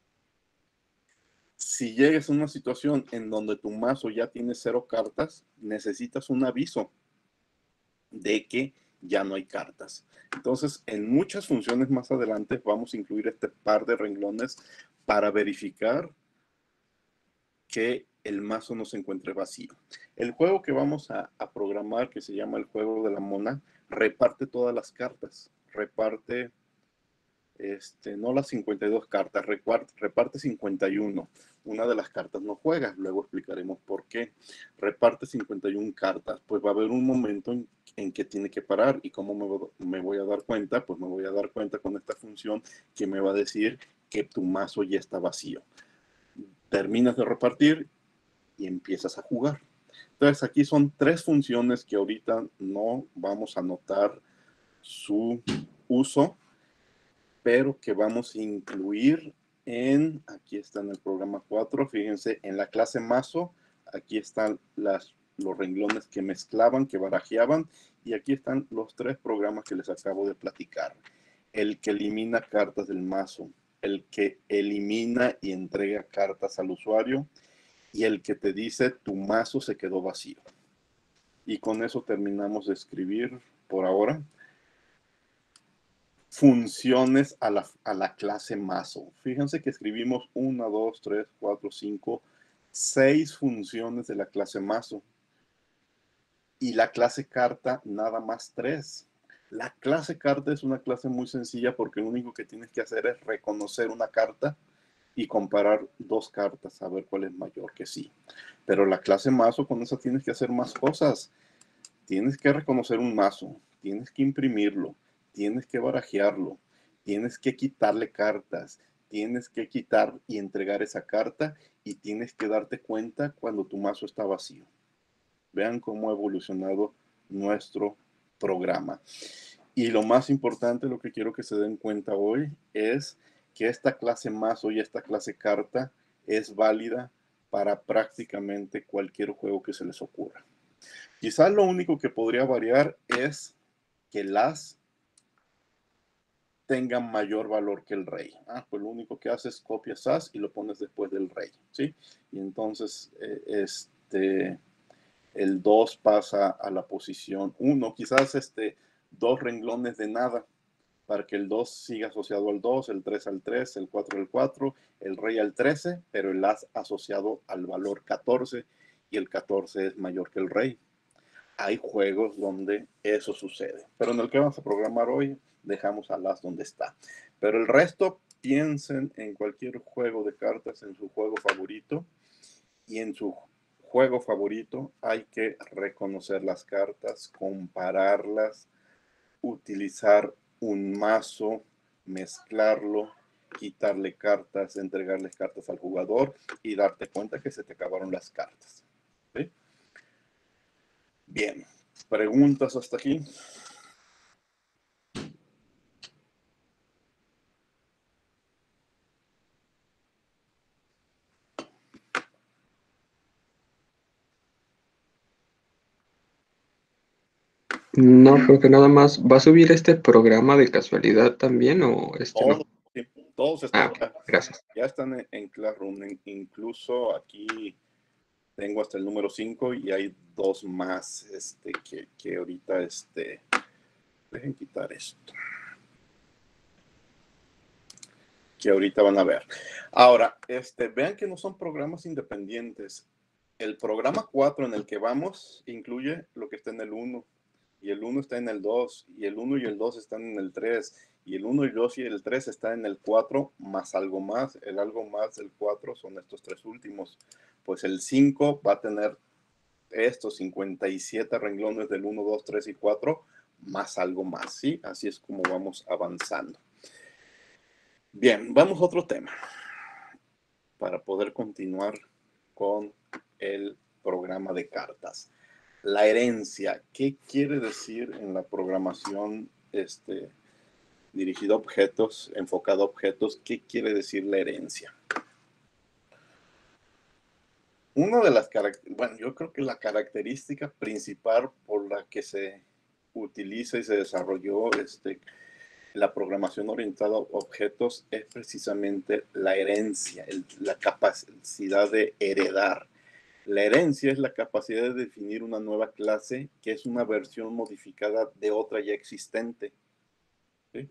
si llegas a una situación en donde tu mazo ya tiene cero cartas, necesitas un aviso de que ya no hay cartas. Entonces, en muchas funciones más adelante vamos a incluir este par de renglones para verificar que el mazo no se encuentre vacío. El juego que vamos a, a programar, que se llama el juego de la mona, reparte todas las cartas. Reparte, este, no las cincuenta y dos cartas, reparte, reparte cincuenta y uno. Una de las cartas no juega, luego explicaremos por qué. Reparte cincuenta y una cartas, pues va a haber un momento en, en que tiene que parar. ¿Y cómo me, me voy a dar cuenta? Pues me voy a dar cuenta con esta función que me va a decir que tu mazo ya está vacío. Terminas de repartir y empiezas a jugar. Entonces aquí son tres funciones que ahorita no vamos a notar su uso, pero que vamos a incluir en, aquí está en el programa cuatro, fíjense, en la clase mazo, aquí están las, los renglones que mezclaban, que barajeaban, y aquí están los tres programas que les acabo de platicar. El que elimina cartas del mazo, el que elimina y entrega cartas al usuario, y el que te dice tu mazo se quedó vacío. Y con eso terminamos de escribir por ahora funciones a la, a la clase mazo. Fíjense que escribimos una, dos, tres, cuatro, cinco, seis funciones de la clase mazo. Y la clase carta nada más tres. La clase carta es una clase muy sencilla porque lo único que tienes que hacer es reconocer una carta y comparar dos cartas a ver cuál es mayor que sí. Pero la clase mazo, con esa tienes que hacer más cosas. Tienes que reconocer un mazo, tienes que imprimirlo, tienes que barajearlo, tienes que quitarle cartas, tienes que quitar y entregar esa carta y tienes que darte cuenta cuando tu mazo está vacío. Vean cómo ha evolucionado nuestro programa. Y lo más importante, lo que quiero que se den cuenta hoy, es que esta clase mazo y esta clase carta es válida para prácticamente cualquier juego que se les ocurra. Quizás lo único que podría variar es que el as tenga mayor valor que el rey. Ah, pues lo único que haces es copias as y lo pones después del rey, ¿sí? Y entonces eh, este, el dos pasa a la posición uno. Quizás este, dos renglones de nada para que el dos siga asociado al dos, el tres al tres, el cuatro al cuatro, el rey al trece, pero el as asociado al valor catorce y el catorce es mayor que el rey. Hay juegos donde eso sucede, pero en el que vamos a programar hoy dejamos al as donde está. Pero el resto, piensen en cualquier juego de cartas, en su juego favorito, y en su juego favorito hay que reconocer las cartas, compararlas, utilizar un mazo, mezclarlo, quitarle cartas, entregarles cartas al jugador y darte cuenta que se te acabaron las cartas. ¿Sí? Bien, ¿preguntas hasta aquí? No, creo que nada más. ¿Va a subir este programa de casualidad también o este no? Todos, sí, todos Ah, están ok, ya, gracias. ya están en, en Classroom. Incluso aquí tengo hasta el número cinco y hay dos más este, que, que ahorita, este, dejen quitar esto, que ahorita van a ver. Ahora, este, vean que no son programas independientes. El programa cuatro en el que vamos incluye lo que está en el uno, y el uno está en el dos, y el uno y el dos están en el tres, y el uno y el dos y el tres están en el cuatro, más algo más. El algo más del cuatro son estos tres últimos. Pues el cinco va a tener estos cincuenta y siete renglones del uno, dos, tres y cuatro, más algo más, ¿sí? Así es como vamos avanzando. Bien, vamos a otro tema para poder continuar con el programa de cartas. La herencia, ¿qué quiere decir en la programación este, dirigida a objetos, enfocada a objetos? ¿Qué quiere decir la herencia? Una de las características, bueno, yo creo que la característica principal por la que se utiliza y se desarrolló este, la programación orientada a objetos es precisamente la herencia, el, la capacidad de heredar. La herencia es la capacidad de definir una nueva clase que es una versión modificada de otra ya existente. ¿Sí?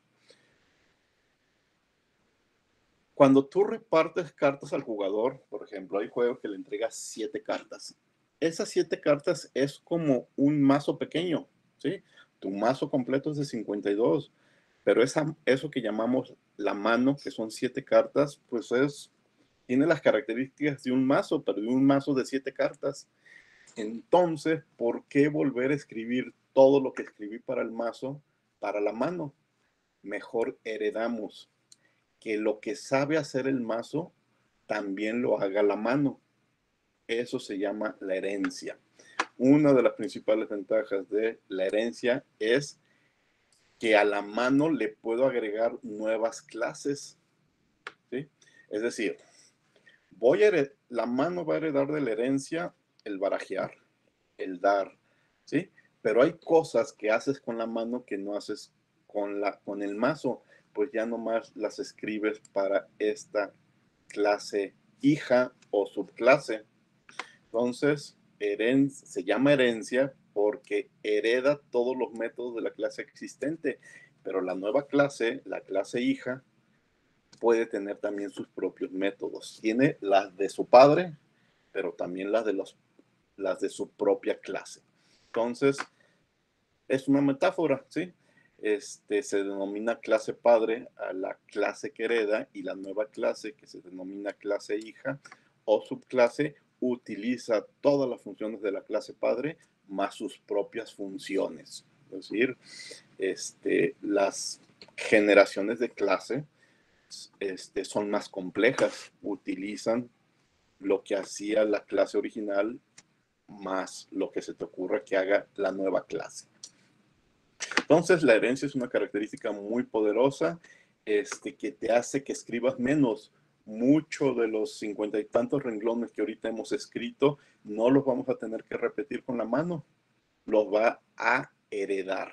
Cuando tú repartes cartas al jugador, por ejemplo, hay juegos que le entregas siete cartas. Esas siete cartas es como un mazo pequeño, ¿sí? Tu mazo completo es de cincuenta y dos, pero esa, eso que llamamos la mano, que son siete cartas, pues es, tiene las características de un mazo, pero de un mazo de siete cartas. Entonces, ¿por qué volver a escribir todo lo que escribí para el mazo para la mano? Mejor heredamos que lo que sabe hacer el mazo también lo haga la mano. Eso se llama la herencia. Una de las principales ventajas de la herencia es que a la mano le puedo agregar nuevas clases, ¿sí? Es decir, voy a hered- la mano va a heredar de la herencia el barajear, el dar, ¿sí? Pero hay cosas que haces con la mano que no haces con, la, con el mazo, pues ya nomás las escribes para esta clase hija o subclase. Entonces, heren- se llama herencia porque hereda todos los métodos de la clase existente, pero la nueva clase, la clase hija, puede tener también sus propios métodos. Tiene las de su padre, pero también las de, los, las de su propia clase. Entonces, es una metáfora, ¿sí? Este, se denomina clase padre a la clase que hereda, y la nueva clase, que se denomina clase hija o subclase, utiliza todas las funciones de la clase padre más sus propias funciones. Es decir, este, las generaciones de clase este, son más complejas, utilizan lo que hacía la clase original más lo que se te ocurra que haga la nueva clase. Entonces, la herencia es una característica muy poderosa este, que te hace que escribas menos. Mucho de los cincuenta y tantos renglones que ahorita hemos escrito no los vamos a tener que repetir con la mano, los va a heredar.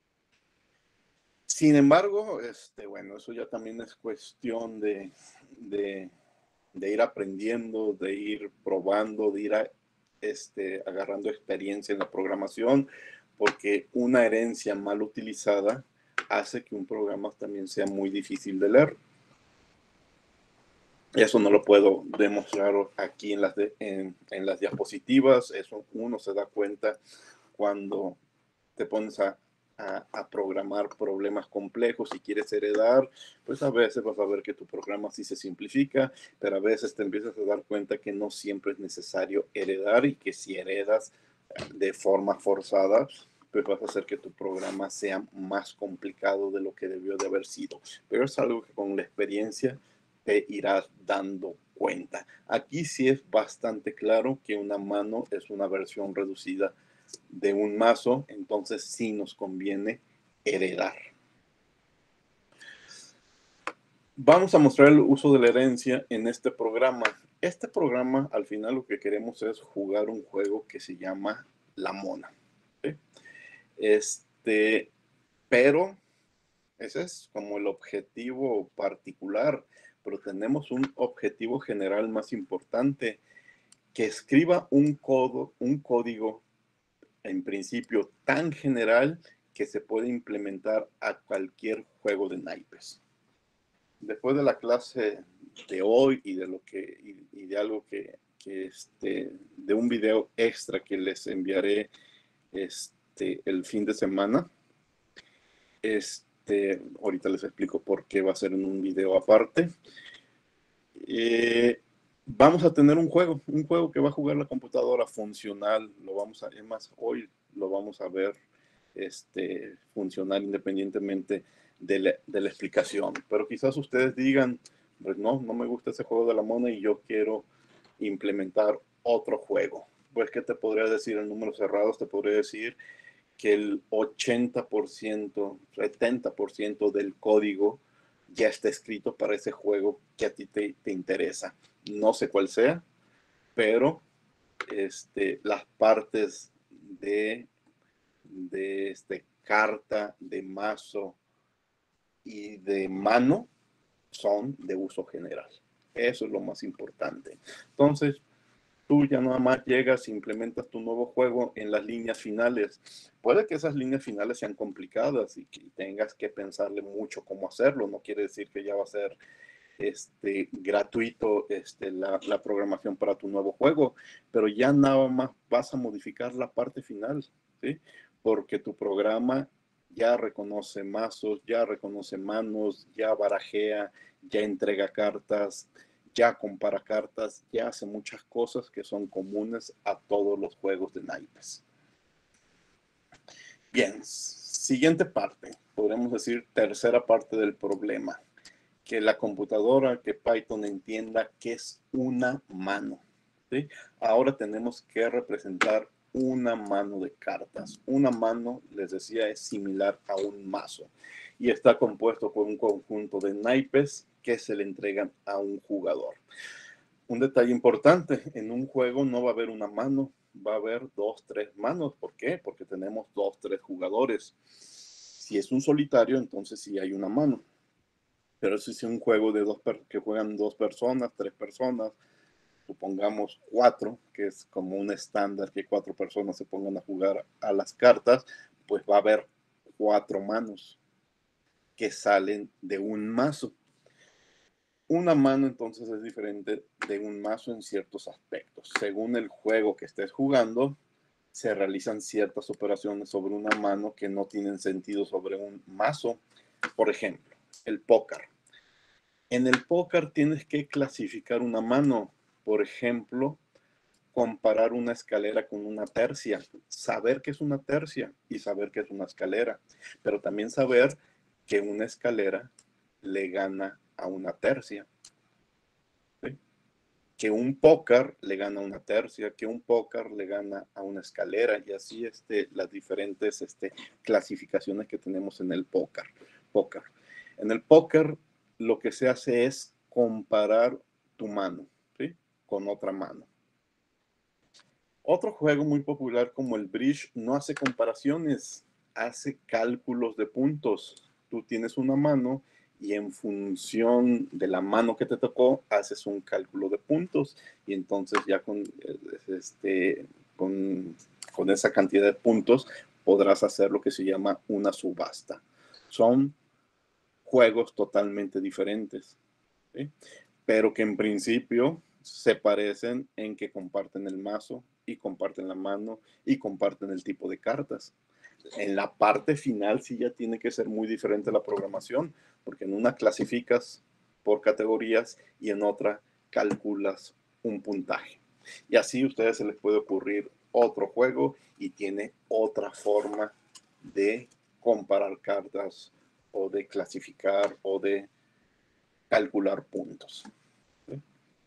Sin embargo, este, bueno, eso ya también es cuestión de, de, de ir aprendiendo, de ir probando, de ir a, este, agarrando experiencia en la programación, porque una herencia mal utilizada hace que un programa también sea muy difícil de leer. Eso no lo puedo demostrar aquí en las, de, en, en las diapositivas. Eso uno se da cuenta cuando te pones a, a, a programar problemas complejos y quieres heredar, pues a veces vas a ver que tu programa sí se simplifica, pero a veces te empiezas a dar cuenta que no siempre es necesario heredar, y que si heredas de forma forzada, pues vas a hacer que tu programa sea más complicado de lo que debió de haber sido. Pero es algo que con la experiencia te irás dando cuenta. Aquí sí es bastante claro que una mano es una versión reducida de un mazo, entonces sí nos conviene heredar. Vamos a mostrar el uso de la herencia en este programa. Este programa, al final, lo que queremos es jugar un juego que se llama La Mona. ¿Sí? Este, pero ese es como el objetivo particular, pero tenemos un objetivo general más importante: que escriba un, codo, un código en principio tan general que se puede implementar a cualquier juego de naipes. Después de la clase de hoy y de lo que y, y de algo que, que este, de un video extra que les enviaré este, el fin de semana, este, ahorita les explico por qué va a ser en un video aparte. Eh, vamos a tener un juego, un juego que va a jugar la computadora funcional. Lo vamos a, es más, hoy lo vamos a ver este, funcionar independientemente de la, de la explicación. Pero quizás ustedes digan, pues no, no me gusta ese juego de la mona y yo quiero implementar otro juego. Pues, ¿qué te podría decir en números cerrados? Te podría decir que el ochenta por ciento, setenta por ciento del código ya está escrito para ese juego que a ti te, te interesa. No sé cuál sea, pero este, las partes de, de este, carta, de mazo y de mano son de uso general. Eso es lo más importante. Entonces, tú ya nada más llegas e implementas tu nuevo juego en las líneas finales. Puede que esas líneas finales sean complicadas y que tengas que pensarle mucho cómo hacerlo. No quiere decir que ya va a ser este, gratuito este, la, la programación para tu nuevo juego, pero ya nada más vas a modificar la parte final, ¿sí? Porque tu programa ya reconoce mazos, ya reconoce manos, ya barajea, ya entrega cartas, ya compara cartas, ya hace muchas cosas que son comunes a todos los juegos de naipes. Bien, siguiente parte, podemos decir tercera parte del problema: que la computadora, que Python entienda qué es una mano. ¿Sí? Ahora tenemos que representar una mano de cartas. Una mano, les decía, es similar a un mazo y está compuesto por un conjunto de naipes que se le entregan a un jugador. Un detalle importante, en un juego no va a haber una mano, va a haber dos, tres manos. ¿Por qué? Porque tenemos dos, tres jugadores. Si es un solitario, entonces sí hay una mano. Pero si es un juego de dos que juegan dos personas, tres personas, supongamos cuatro, que es como un estándar que cuatro personas se pongan a jugar a las cartas, pues va a haber cuatro manos que salen de un mazo. Una mano entonces es diferente de un mazo en ciertos aspectos. Según el juego que estés jugando, se realizan ciertas operaciones sobre una mano que no tienen sentido sobre un mazo. Por ejemplo, el póker. En el póker tienes que clasificar una mano. Por ejemplo, comparar una escalera con una tercia. Saber que es una tercia y saber que es una escalera. Pero también saber que una escalera le gana a una tercia. ¿Sí? Que un póker le gana a una tercia, que un póker le gana a una escalera, y así este, las diferentes este, clasificaciones que tenemos en el póker. póker. En el póker lo que se hace es comparar tu mano, ¿sí? Con otra mano. Otro juego muy popular como el bridge no hace comparaciones, hace cálculos de puntos. Tú tienes una mano y en función de la mano que te tocó, haces un cálculo de puntos. Y entonces ya con, este, con, con esa cantidad de puntos podrás hacer lo que se llama una subasta. Son juegos totalmente diferentes, ¿sí? Pero que en principio se parecen en que comparten el mazo y comparten la mano y comparten el tipo de cartas. En la parte final sí ya tiene que ser muy diferente la programación, porque en una clasificas por categorías y en otra calculas un puntaje. Y así a ustedes se les puede ocurrir otro juego y tiene otra forma de comparar cartas o de clasificar o de calcular puntos. ¿Sí?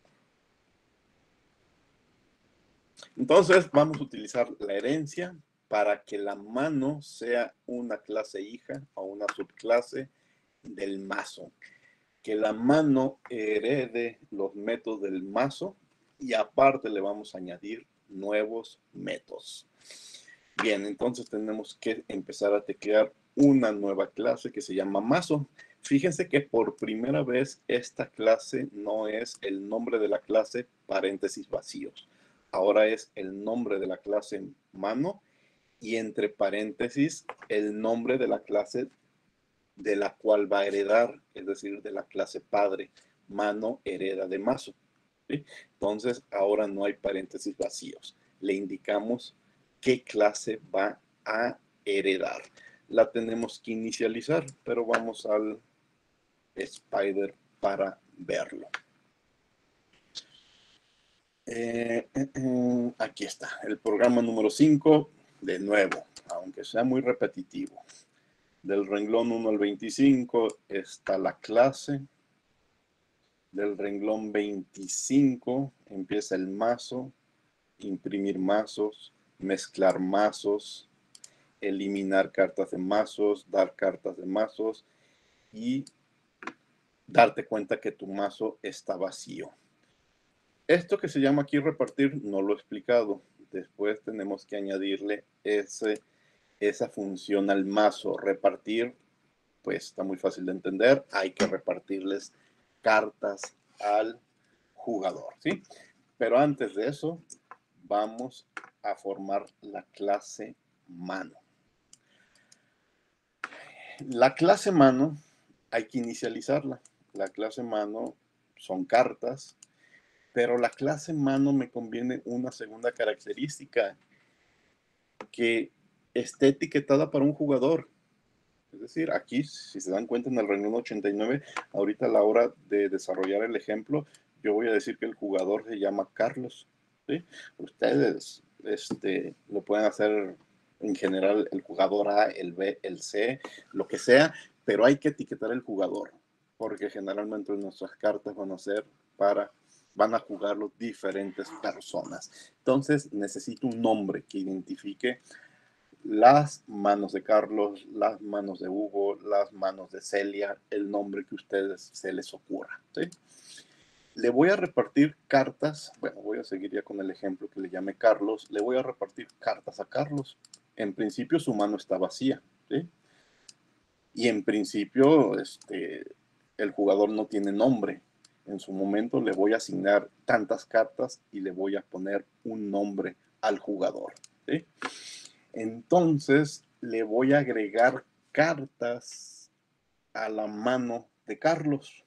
Entonces vamos a utilizar la herencia para que la mano sea una clase hija o una subclase del mazo. Que la mano herede los métodos del mazo y aparte le vamos a añadir nuevos métodos. Bien, entonces tenemos que empezar a teclear una nueva clase que se llama mazo. Fíjense que por primera vez esta clase no es el nombre de la clase paréntesis vacíos. Ahora es el nombre de la clase mano y entre paréntesis el nombre de la clase de la cual va a heredar, es decir, de la clase padre. Mano hereda de mazo. ¿Sí? Entonces ahora no hay paréntesis vacíos. Le indicamos qué clase va a heredar. La tenemos que inicializar, pero vamos al Spider para verlo. Eh, eh, eh, aquí está, el programa número cinco, de nuevo, aunque sea muy repetitivo. Del renglón uno al veinticinco está la clase. Del renglón veinticinco empieza el mazo, imprimir mazos, mezclar mazos, eliminar cartas de mazos, dar cartas de mazos y darte cuenta que tu mazo está vacío. Esto que se llama aquí repartir no lo he explicado. Después tenemos que añadirle ese, esa función al mazo. Repartir, pues está muy fácil de entender. Hay que repartirles cartas al jugador, ¿sí? Pero antes de eso, vamos a formar la clase mano. La clase mano hay que inicializarla. La clase mano son cartas, pero la clase mano me conviene una segunda característica, que esté etiquetada para un jugador. Es decir, aquí, si se dan cuenta en el renglón ochenta y nueve, ahorita a la hora de desarrollar el ejemplo, yo voy a decir que el jugador se llama Carlos. ¿Sí? Ustedes este, lo pueden hacer en general el jugador A, el B, el C, lo que sea, pero hay que etiquetar el jugador, porque generalmente nuestras cartas van a ser para, van a jugarlo diferentes personas. Entonces necesito un nombre que identifique las manos de Carlos, las manos de Hugo, las manos de Celia, el nombre que a ustedes se les ocurra, ¿sí? Le voy a repartir cartas, bueno, voy a seguir ya con el ejemplo que le llame Carlos, le voy a repartir cartas a Carlos. En principio su mano está vacía, ¿sí? Y en principio este, el jugador no tiene nombre. En su momento le voy a asignar tantas cartas y le voy a poner un nombre al jugador, ¿sí? Entonces le voy a agregar cartas a la mano de Carlos.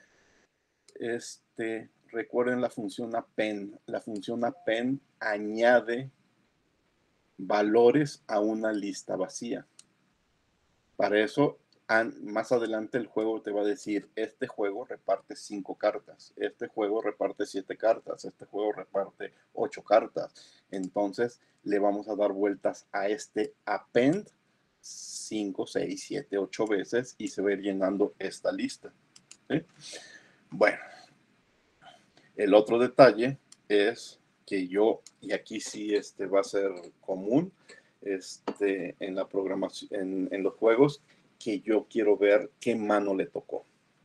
Este, recuerden la función append. La función append añade valores a una lista vacía. Para eso, más adelante el juego te va a decir, este juego reparte cinco cartas, este juego reparte siete cartas, este juego reparte ocho cartas. Entonces, le vamos a dar vueltas a este append cinco, seis, siete, ocho veces y se va a ir llenando esta lista, ¿sí? Bueno, el otro detalle es que yo, y aquí sí este va a ser común este, en la programación, en, en los juegos, que yo quiero ver qué mano le tocó.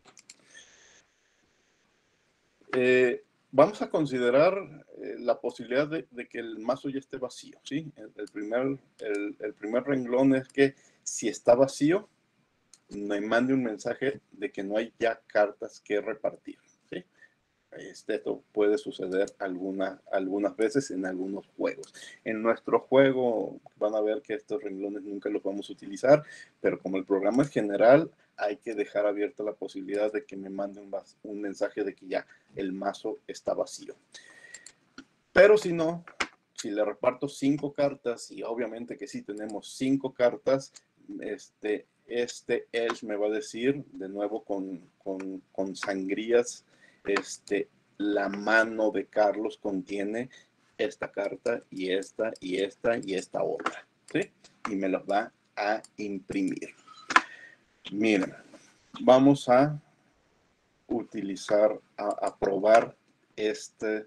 Eh, vamos a considerar eh, la posibilidad de, de que el mazo ya esté vacío, ¿sí? El, el, primer, el, el primer renglón es que si está vacío, me mande un mensaje de que no hay ya cartas que repartir, ¿sí? Este, esto puede suceder alguna, algunas veces en algunos juegos. En nuestro juego van a ver que estos renglones nunca los vamos a utilizar, pero como el programa es general, hay que dejar abierta la posibilidad de que me mande un, un mensaje de que ya el mazo está vacío. Pero si no, si le reparto cinco cartas, y obviamente que sí tenemos cinco cartas, este, este Edge me va a decir, de nuevo con, con, con sangrías, este, la mano de Carlos contiene esta carta y esta y esta y esta otra, ¿sí? Y me las va a imprimir. Miren, vamos a utilizar, a, a probar este,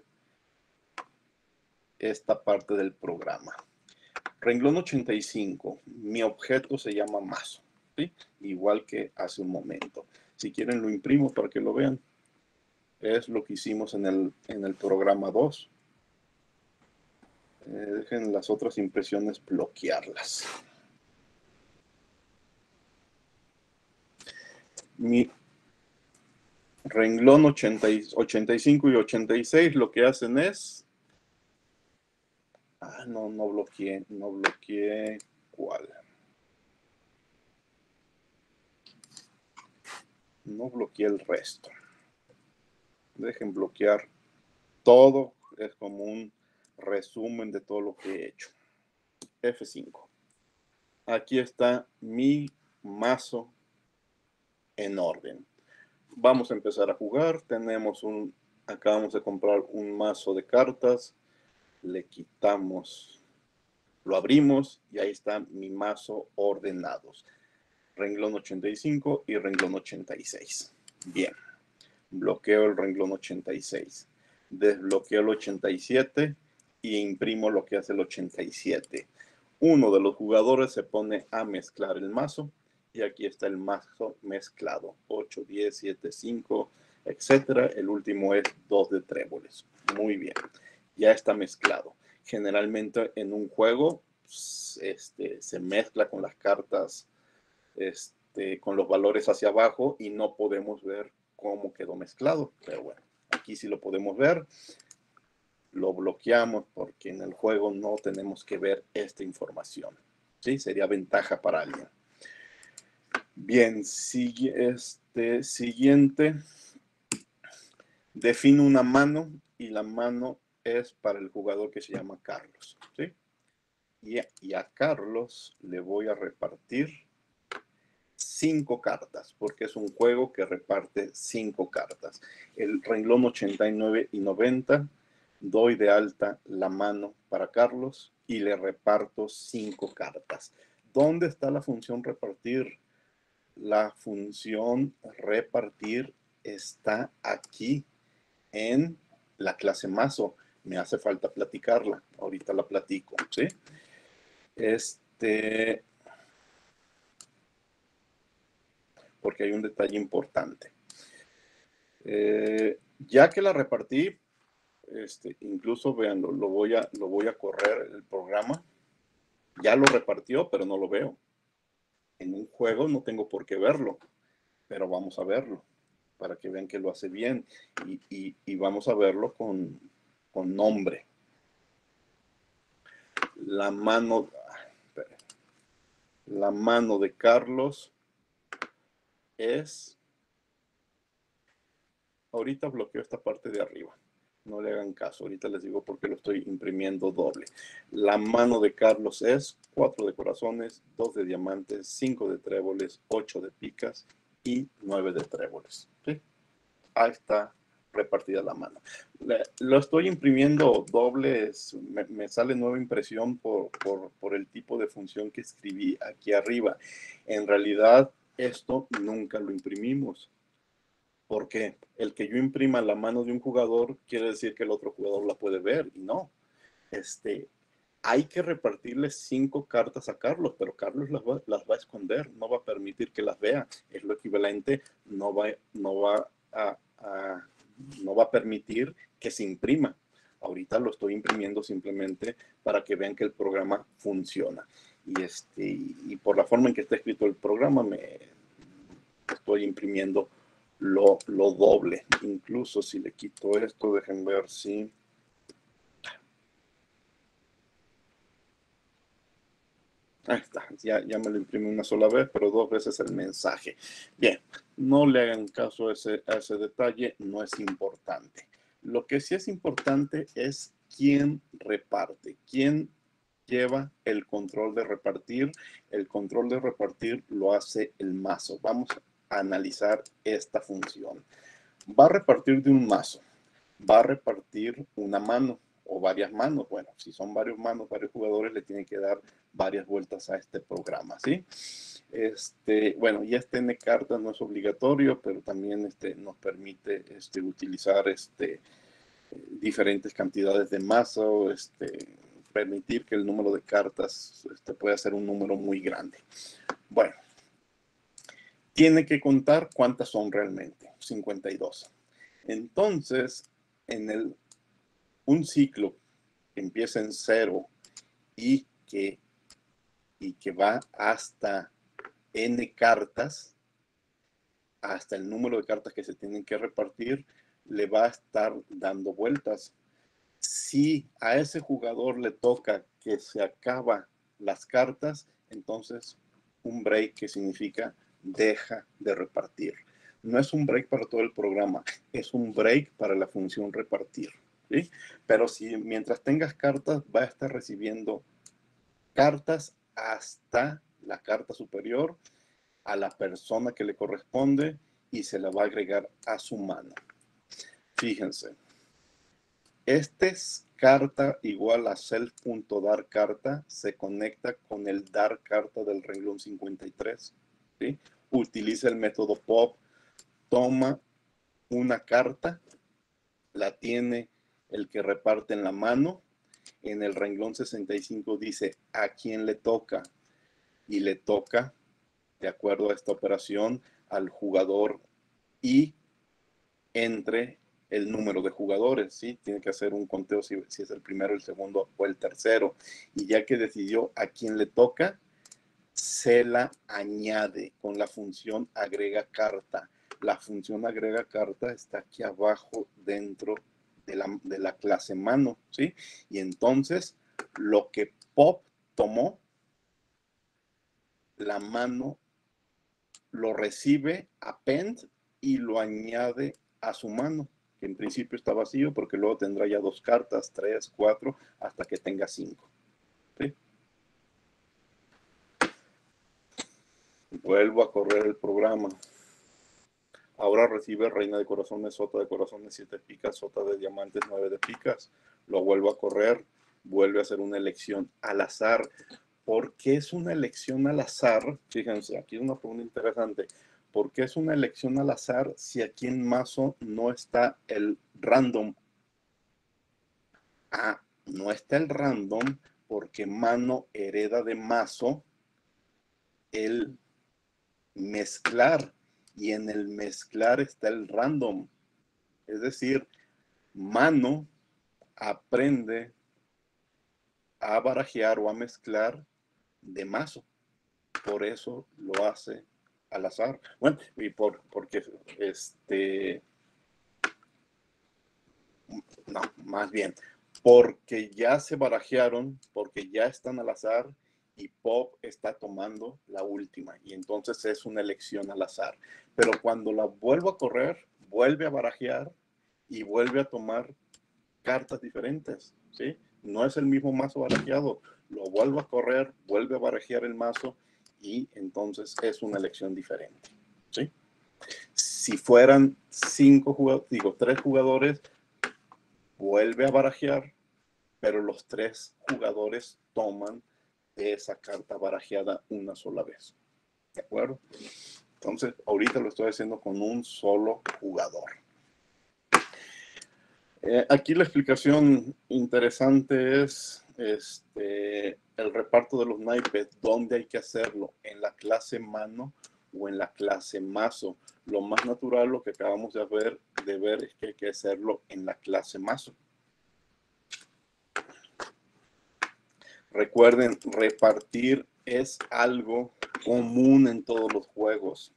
esta parte del programa. Renglón ochenta y cinco, mi objeto se llama mazo, ¿sí? Igual que hace un momento. Si quieren lo imprimo para que lo vean. Es lo que hicimos en el, en el programa dos. Eh, dejen las otras impresiones bloquearlas. Mi renglón ochenta y, ochenta y cinco y ochenta y seis lo que hacen es... Ah, no, no bloqueé, no bloqueé. ¿Cuál? No bloqueé el resto. Dejen bloquear todo. Es como un resumen de todo lo que he hecho. F cinco. Aquí está mi mazo en orden. Vamos a empezar a jugar. Tenemos un, acabamos de comprar un mazo de cartas. Le quitamos, lo abrimos y ahí está mi mazo ordenados. Renglón ochenta y cinco y renglón ochenta y seis. Bien. Bloqueo el renglón ochenta y seis. Desbloqueo el ochenta y siete y imprimo lo que hace el ochenta y siete. Uno de los jugadores se pone a mezclar el mazo y aquí está el mazo mezclado. ocho, diez, siete, cinco, etcétera. El último es dos de tréboles. Muy bien. Ya está mezclado. Generalmente en un juego este, se mezcla con las cartas, este, con los valores hacia abajo y no podemos ver cómo quedó mezclado. Pero bueno, aquí sí lo podemos ver. Lo bloqueamos porque en el juego no tenemos que ver esta información. ¿Sí? Sería ventaja para alguien. Bien, sigue este, siguiente. Defino una mano y la mano es para el jugador que se llama Carlos. ¿Sí? Y, a, y a Carlos le voy a repartir cinco cartas, porque es un juego que reparte cinco cartas. El renglón ochenta y nueve y noventa, doy de alta la mano para Carlos y le reparto cinco cartas. ¿Dónde está la función repartir? La función repartir está aquí en la clase mazo. Me hace falta platicarla. Ahorita la platico, ¿sí? Es Este, porque hay un detalle importante. Eh, ya que la repartí, este, incluso veanlo, lo voy a, lo voy a correr el programa. Ya lo repartió, pero no lo veo. En un juego no tengo por qué verlo, pero vamos a verlo para que vean que lo hace bien y, y, y vamos a verlo con, con nombre. La mano, la mano de Carlos es, ahorita bloqueo esta parte de arriba. No le hagan caso, ahorita les digo por qué lo estoy imprimiendo doble. La mano de Carlos es cuatro de corazones, dos de diamantes, cinco de tréboles, ocho de picas y nueve de tréboles. ¿Sí? Ahí está repartida la mano. Le, lo estoy imprimiendo doble, es, me, me sale nueva impresión por, por, por el tipo de función que escribí aquí arriba. En realidad, esto nunca lo imprimimos. Porque el que yo imprima la mano de un jugador quiere decir que el otro jugador la puede ver y no. Este, hay que repartirle cinco cartas a Carlos, pero Carlos las va, las va a esconder, no va a permitir que las vea. Es lo equivalente, no va, no va a, a, no va a permitir que se imprima. Ahorita lo estoy imprimiendo simplemente para que vean que el programa funciona. Y, este, y, y por la forma en que está escrito el programa, me estoy imprimiendo Lo, lo doble. Incluso si le quito esto, dejen ver si ahí está, ya, ya me lo imprimí una sola vez, pero dos veces el mensaje. Bien, no le hagan caso a ese, a ese detalle, no es importante. Lo que sí es importante es quién reparte, quién lleva el control de repartir. El control de repartir lo hace el mazo. Vamos a analizar esta función. Va a repartir de un mazo, va a repartir una mano o varias manos. Bueno, si son varios manos, varios jugadores, le tienen que dar varias vueltas a este programa, ¿sí? Este, bueno, y este N cartas no es obligatorio, pero también este, nos permite este, utilizar este, diferentes cantidades de masa o este, permitir que el número de cartas este, pueda ser un número muy grande. Bueno, tiene que contar cuántas son realmente, cincuenta y dos. Entonces, en el, un ciclo que empieza en cero y que, y que va hasta n cartas, hasta el número de cartas que se tienen que repartir, le va a estar dando vueltas. Si a ese jugador le toca que se acaba las cartas, entonces un break, que significa deja de repartir. No es un break para todo el programa, es un break para la función repartir. ¿Sí? Pero si mientras tengas cartas, va a estar recibiendo cartas hasta la carta superior a la persona que le corresponde y se la va a agregar a su mano. Fíjense, este es carta igual a self.dar carta, se conecta con el dar carta del renglón cincuenta y tres. ¿Sí? Utiliza el método pop, toma una carta, la tiene el que reparte en la mano. En el renglón sesenta y cinco dice a quién le toca y le toca, de acuerdo a esta operación, al jugador y entre el número de jugadores, ¿sí? Tiene que hacer un conteo si, si es el primero, el segundo o el tercero. Y ya que decidió a quién le toca, se la añade con la función agrega carta. La función agrega carta está aquí abajo dentro de la, de la clase mano, ¿sí? Y entonces lo que Pop tomó, la mano lo recibe, append y lo añade a su mano, que en principio está vacío porque luego tendrá ya dos cartas, tres, cuatro, hasta que tenga cinco. ¿Sí? Vuelvo a correr el programa. Ahora recibe reina de corazones, sota de corazones, siete picas, sota de diamantes, nueve de picas. Lo vuelvo a correr, vuelve a hacer una elección al azar. ¿Por qué es una elección al azar? Fíjense, aquí es una pregunta interesante. ¿Por qué es una elección al azar si aquí en mazo no está el random? Ah, no está el random porque mano hereda de mazo el mezclar, y en el mezclar está el random. Es decir, mano aprende a barajear o a mezclar de mazo. Por eso lo hace al azar. Bueno, y por, porque este, no, más bien, porque ya se barajearon, porque ya están al azar y Pop está tomando la última y entonces es una elección al azar. Pero cuando la vuelvo a correr, vuelve a barajear y vuelve a tomar cartas diferentes, ¿sí? No es el mismo mazo barajeado, lo vuelvo a correr, vuelve a barajear el mazo y entonces es una elección diferente, ¿sí? Si fueran cinco jugadores, digo, tres jugadores, vuelve a barajear, pero los tres jugadores toman esa carta barajeada una sola vez, ¿de acuerdo? Entonces, ahorita lo estoy haciendo con un solo jugador. Eh, aquí la explicación interesante es este, el reparto de los naipes, dónde hay que hacerlo, en la clase mano o en la clase mazo. Lo más natural, lo que acabamos de ver, de ver es que hay que hacerlo en la clase mazo. Recuerden, repartir es algo común en todos los juegos,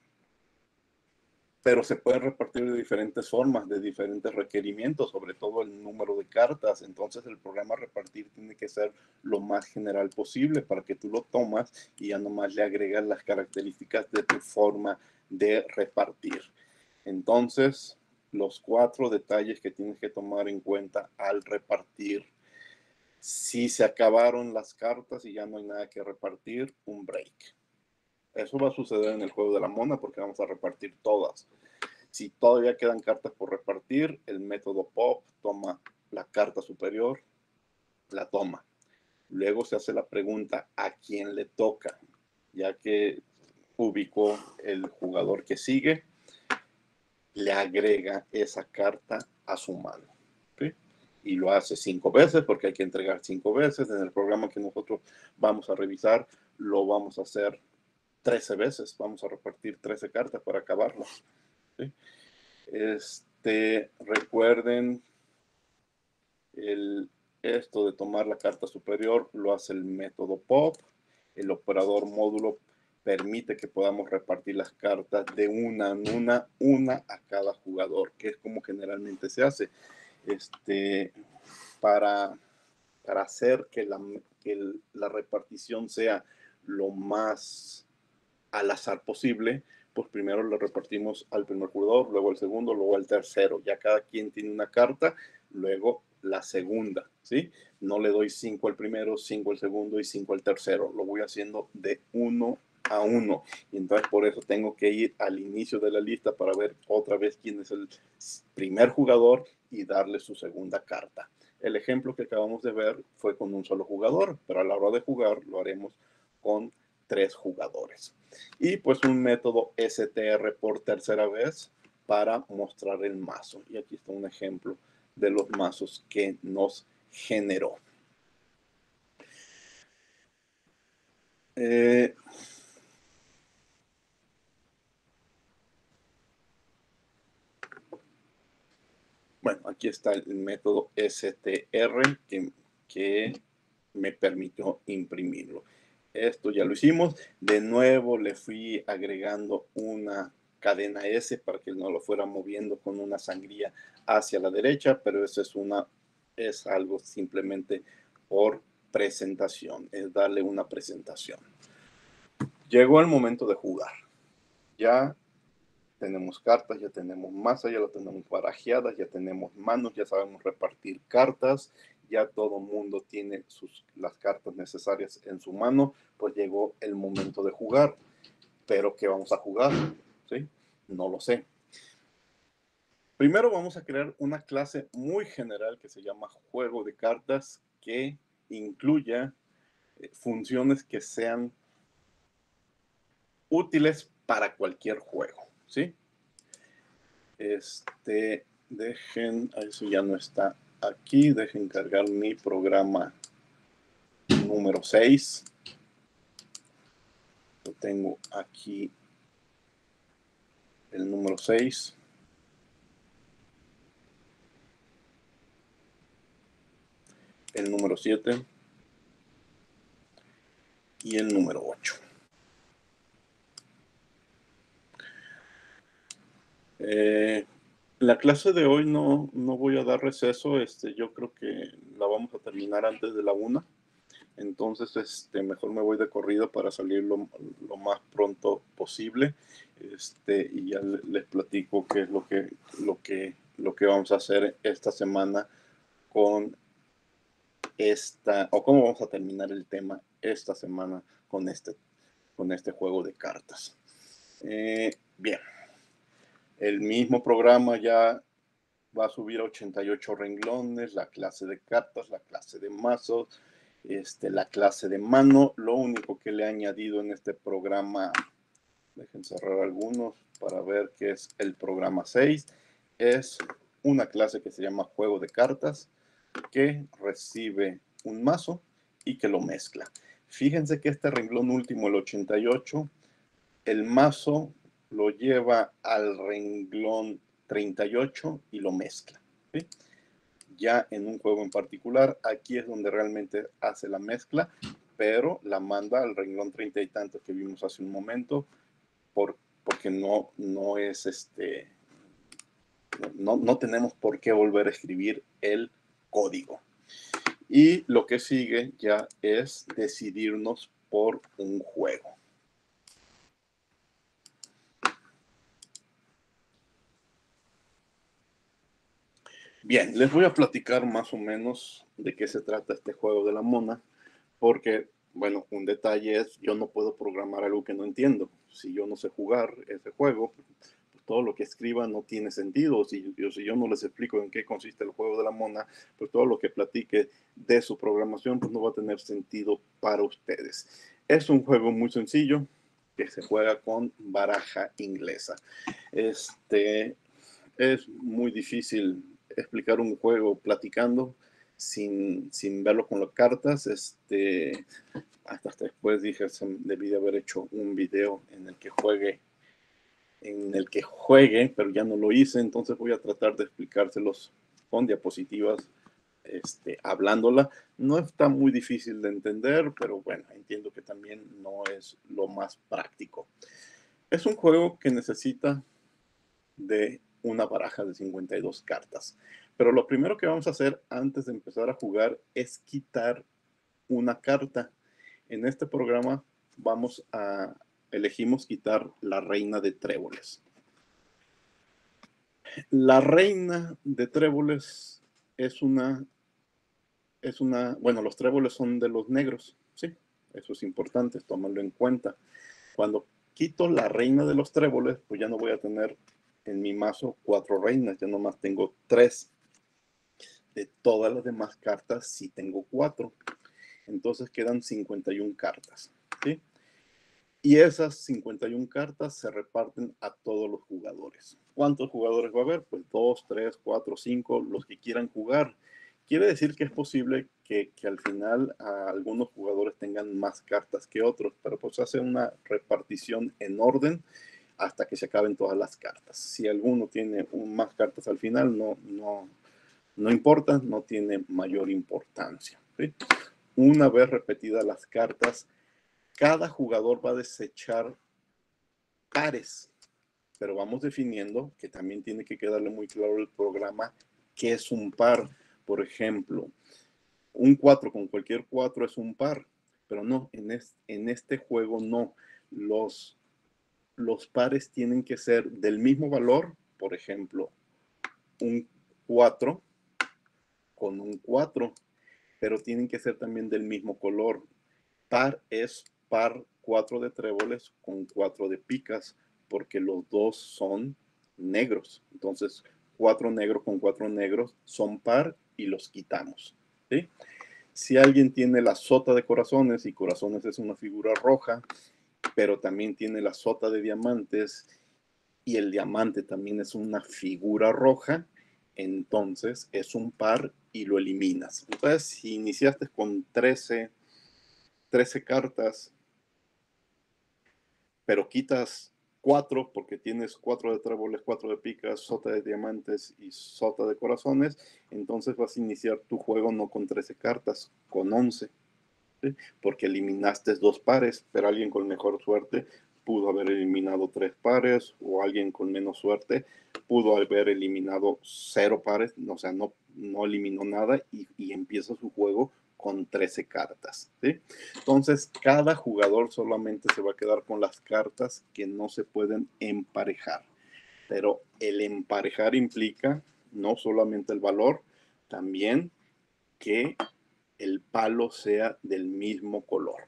pero se puede repartir de diferentes formas, de diferentes requerimientos, sobre todo el número de cartas. Entonces el programa repartir tiene que ser lo más general posible para que tú lo tomas y ya nomás le agregas las características de tu forma de repartir. Entonces, los cuatro detalles que tienes que tomar en cuenta al repartir. Si se acabaron las cartas y ya no hay nada que repartir, un break. Eso va a suceder en el juego de la mona porque vamos a repartir todas. Si todavía quedan cartas por repartir, el método Pop toma la carta superior, la toma. Luego se hace la pregunta a quién le toca, ya que ubicó el jugador que sigue, le agrega esa carta a su mano. ¿Sí? Y lo hace cinco veces porque hay que entregar cinco veces. En el programa que nosotros vamos a revisar, lo vamos a hacer trece veces. Vamos a repartir trece cartas para acabarlo. ¿Sí? Este, recuerden, el, esto de tomar la carta superior lo hace el método Pop. El operador módulo permite que podamos repartir las cartas de una en una, una a cada jugador, que es como generalmente se hace. Este, para, para hacer que la, que el, la repartición sea lo más al azar posible, pues primero lo repartimos al primer jugador, luego al segundo, luego al tercero. Ya cada quien tiene una carta, luego la segunda, ¿sí? No le doy cinco al primero, cinco al segundo y cinco al tercero. Lo voy haciendo de uno a uno. Y entonces por eso tengo que ir al inicio de la lista para ver otra vez quién es el primer jugador y darle su segunda carta. El ejemplo que acabamos de ver fue con un solo jugador, pero a la hora de jugar lo haremos con tres jugadores. Y pues un método S T R por tercera vez para mostrar el mazo. Y aquí está un ejemplo de los mazos que nos generó. Eh, bueno, aquí está el método S T R que, que me permitió imprimirlo. Esto ya lo hicimos. De nuevo le fui agregando una cadena S para que no lo fuera moviendo con una sangría hacia la derecha, pero eso es, una, es algo simplemente por presentación, es darle una presentación. Llegó el momento de jugar. Ya tenemos cartas, ya tenemos masa, ya lo tenemos barajeadas, ya tenemos manos, ya sabemos repartir cartas, ya todo el mundo tiene sus, las cartas necesarias en su mano, pues llegó el momento de jugar. Pero ¿qué vamos a jugar? ¿Sí? No lo sé. Primero vamos a crear una clase muy general que se llama juego de cartas que incluya funciones que sean útiles para cualquier juego, ¿sí? Este, dejen, eso ya no está aquí, dejen cargar mi programa número seis. Lo tengo aquí, el número seis. El número siete. Y el número ocho. Eh, la clase de hoy no, no voy a dar receso. Este, yo creo que la vamos a terminar antes de la una. Entonces, este, mejor me voy de corrido para salir lo, lo más pronto posible. Este, y ya les platico qué es lo que, lo que, lo que vamos a hacer esta semana con esta, o cómo vamos a terminar el tema esta semana con este, con este juego de cartas. Eh, bien. El mismo programa ya va a subir a ochenta y ocho renglones, la clase de cartas, la clase de mazos, este, la clase de mano. Lo único que le he añadido en este programa, dejen cerrar algunos para ver qué es el programa seis, es una clase que se llama juego de cartas, que recibe un mazo y que lo mezcla. Fíjense que este renglón último, el ochenta y ocho, el mazo lo lleva al renglón treinta y ocho y lo mezcla, ¿sí? Ya en un juego en particular, aquí es donde realmente hace la mezcla, pero la manda al renglón treinta y tantos que vimos hace un momento, por, porque no, no es este, no, no tenemos por qué volver a escribir el código. Y lo que sigue ya es decidirnos por un juego. Bien, les voy a platicar más o menos de qué se trata este juego de la mona, porque, bueno, un detalle es, yo no puedo programar algo que no entiendo. Si yo no sé jugar ese juego, pues todo lo que escriba no tiene sentido. Si yo, si yo no les explico en qué consiste el juego de la mona, pues todo lo que platique de su programación, pues no va a tener sentido para ustedes. Es un juego muy sencillo que se juega con baraja inglesa. Este, es muy difícil explicar un juego platicando sin, sin verlo con las cartas. Este, hasta después dije, debí de haber hecho un video en el que juegue, en el que juegue, pero ya no lo hice, entonces voy a tratar de explicárselos con diapositivas, este, hablándola. No está muy difícil de entender, pero bueno, entiendo que también no es lo más práctico. Es un juego que necesita de una baraja de cincuenta y dos cartas. Pero lo primero que vamos a hacer antes de empezar a jugar es quitar una carta. En este programa vamos a elegimos quitar la reina de tréboles. La reina de tréboles es una, es una, bueno, los tréboles son de los negros, sí, eso es importante, tómalo en cuenta. Cuando quito la reina de los tréboles, pues ya no voy a tener en mi mazo cuatro reinas, ya nomás tengo tres. De todas las demás cartas sí tengo cuatro. Entonces quedan cincuenta y una cartas, ¿sí? Y esas cincuenta y una cartas se reparten a todos los jugadores. ¿Cuántos jugadores va a haber? Pues dos, tres, cuatro, cinco, los que quieran jugar. Quiere decir que es posible que, que al final a algunos jugadores tengan más cartas que otros, pero pues hace una repartición en orden hasta que se acaben todas las cartas. Si alguno tiene más cartas al final, no, no, no importa, no tiene mayor importancia, ¿sí? Una vez repetidas las cartas, cada jugador va a desechar pares, pero vamos definiendo que también tiene que quedarle muy claro el programa qué es un par. Por ejemplo, un cuatro con cualquier cuatro es un par, pero no, en, es, en este juego no. Los, los pares tienen que ser del mismo valor, por ejemplo, un cuatro con un cuatro, pero tienen que ser también del mismo color. Par es par cuatro de tréboles con cuatro de picas, porque los dos son negros. Entonces, cuatro negros con cuatro negros son par y los quitamos, ¿sí? Si alguien tiene la sota de corazones, y corazones es una figura roja, pero también tiene la sota de diamantes, y el diamante también es una figura roja, entonces es un par y lo eliminas. Entonces, si iniciaste con trece trece cartas, pero quitas cuatro porque tienes cuatro de tréboles, cuatro de picas, sota de diamantes y sota de corazones, entonces vas a iniciar tu juego no con trece cartas, con once, ¿sí? Porque eliminaste dos pares, pero alguien con mejor suerte pudo haber eliminado tres pares, o alguien con menos suerte pudo haber eliminado cero pares, o sea, no, no eliminó nada y, y empieza su juego con trece cartas, ¿sí? Entonces, cada jugador solamente se va a quedar con las cartas que no se pueden emparejar. Pero el emparejar implica no solamente el valor, también que el palo sea del mismo color.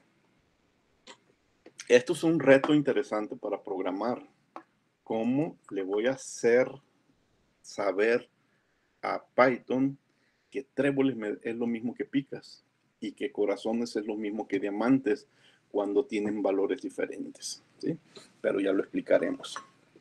Esto es un reto interesante para programar. ¿Cómo le voy a hacer saber a Python que tréboles es lo mismo que picas y que corazones es lo mismo que diamantes cuando tienen valores diferentes, ¿sí? Pero ya lo explicaremos.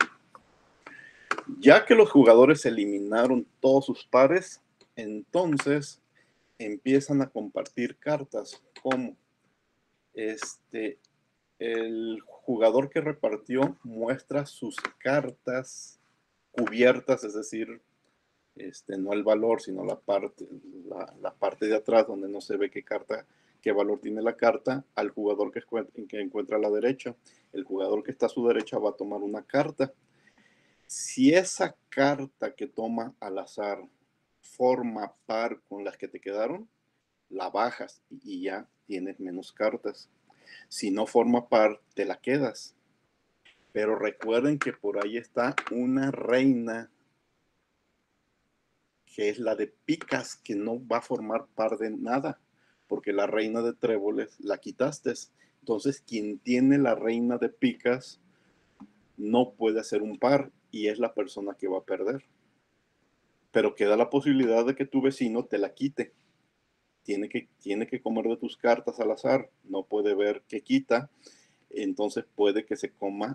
Ya que los jugadores eliminaron todos sus pares, entonces empiezan a compartir cartas como este, el jugador que repartió muestra sus cartas cubiertas, es decir, Este, no el valor, sino la parte, la, la parte de atrás donde no se ve qué carta, qué valor tiene la carta, al jugador que, que encuentra a la derecha. El jugador que está a su derecha va a tomar una carta. Si esa carta que toma al azar forma par con las que te quedaron, la bajas y ya tienes menos cartas. Si no forma par, te la quedas. Pero recuerden que por ahí está una reina que es la de picas, que no va a formar par de nada, porque la reina de tréboles la quitaste. Entonces, quien tiene la reina de picas no puede hacer un par y es la persona que va a perder. Pero queda la posibilidad de que tu vecino te la quite. Tiene que, tiene que comer de tus cartas al azar, no puede ver qué quita, entonces puede que se coma.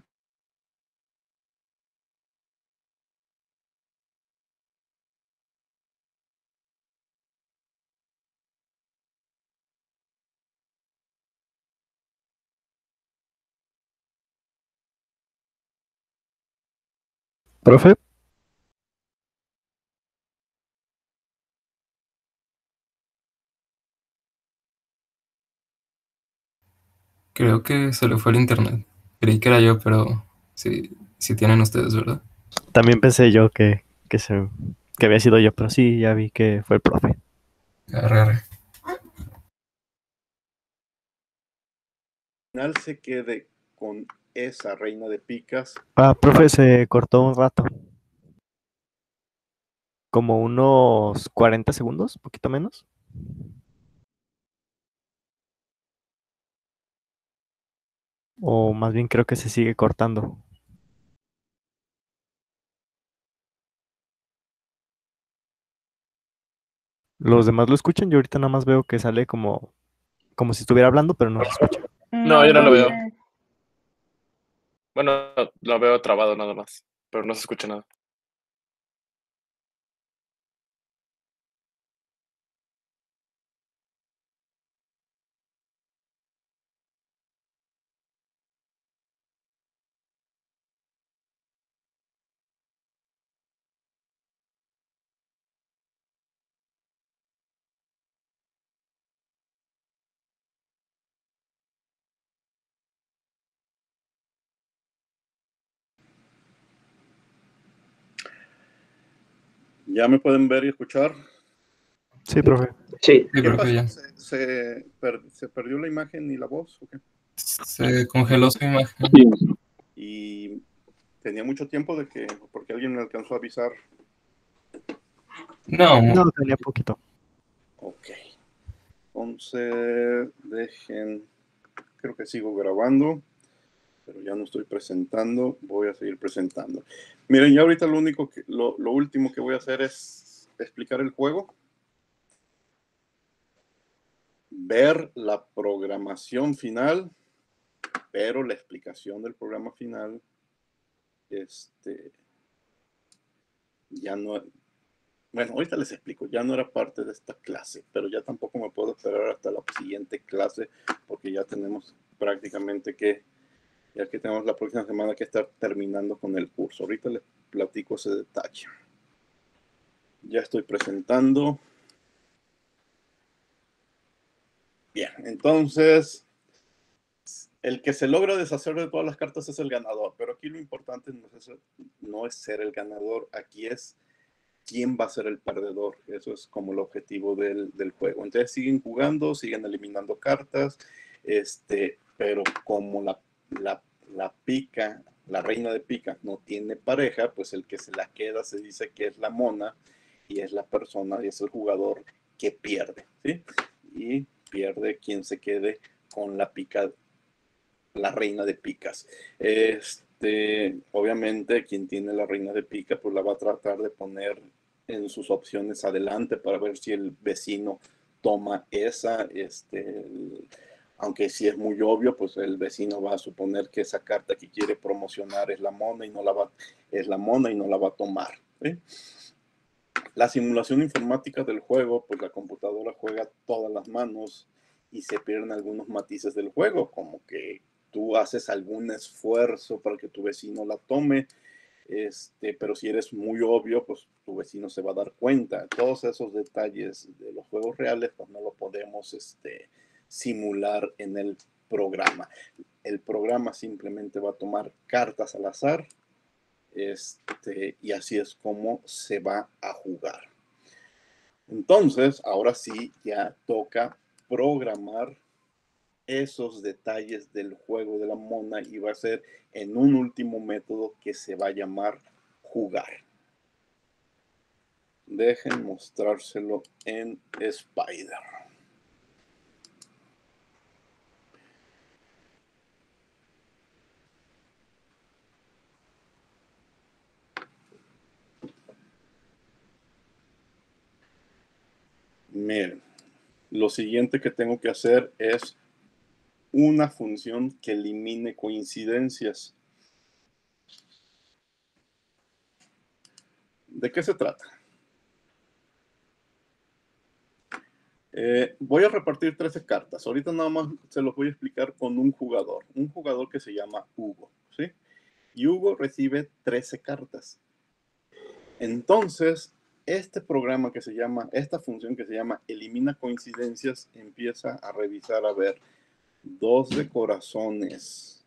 Profe, Creo que se le fue el internet. Creí que era yo, pero sí, sí tienen ustedes, ¿verdad? también pensé yo que, que, se, que había sido yo, pero sí, ya vi que fue el profe. Arre, arre. Al final se quede con esa reina de picas. Ah, profe, se cortó un rato. Como unos cuarenta segundos, poquito menos. O más bien creo que se sigue cortando. Los demás lo escuchan, yo ahorita nada más veo que sale como, como si estuviera hablando, pero no se escucha. No, yo no lo veo. Bueno, lo veo trabado nada más, pero no se escucha nada. ¿Ya me pueden ver y escuchar? Sí, profe. Sí. Sí, ¿Qué creo que pasó? ya. ¿Se, se, per, ¿Se perdió la imagen y la voz? ¿O qué? Se congeló su imagen. Y tenía mucho tiempo de que, porque alguien me alcanzó a avisar. No, No, tenía poquito. Ok. Entonces, dejen, creo que sigo grabando, pero ya no estoy presentando, voy a seguir presentando. Miren, ya ahorita lo único que, lo, lo último que voy a hacer es explicar el juego, ver la programación final, pero la explicación del programa final, este, ya no, Bueno, ahorita les explico, ya no era parte de esta clase, pero ya tampoco me puedo esperar hasta la siguiente clase porque ya tenemos prácticamente que, ya que tenemos la próxima semana que estar terminando con el curso. Ahorita les platico ese detalle. Ya estoy presentando. Bien, entonces, el que se logra deshacer de todas las cartas es el ganador, pero aquí lo importante no es, no es ser el ganador, aquí es quién va a ser el perdedor. Eso es como el objetivo del, del juego. Entonces siguen jugando, siguen eliminando cartas, este, pero como la, la, la pica, la reina de pica no tiene pareja, pues el que se la queda se dice que es la mona y es la persona y es el jugador que pierde, ¿sí? Y pierde quien se quede con la pica, la reina de picas. Este, obviamente, quien tiene la reina de pica, pues la va a tratar de poner en sus opciones adelante para ver si el vecino toma esa. Este, el, aunque si es muy obvio, pues el vecino va a suponer que esa carta que quiere promocionar es la mona y no la va, es la mona y no la va a tomar, ¿sí? La simulación informática del juego, pues la computadora juega todas las manos y se pierden algunos matices del juego, como que tú haces algún esfuerzo para que tu vecino la tome, este, pero si eres muy obvio, pues tu vecino se va a dar cuenta. Todos esos detalles de los juegos reales, pues no lo podemos este, simular en el programa. El programa simplemente va a tomar cartas al azar, este, y así es como se va a jugar. Entonces, ahora sí, ya toca programar esos detalles del juego de la mona y va a ser en un último método que se va a llamar jugar. Dejen mostrárselo en Spider. Miren, lo siguiente que tengo que hacer es una función que elimine coincidencias. ¿De qué se trata? Eh, voy a repartir trece cartas. Ahorita nada más se los voy a explicar con un jugador. Un jugador que se llama Hugo, ¿sí? Y Hugo recibe trece cartas. Entonces, este programa que se llama, esta función que se llama elimina coincidencias, empieza a revisar, a ver, dos de corazones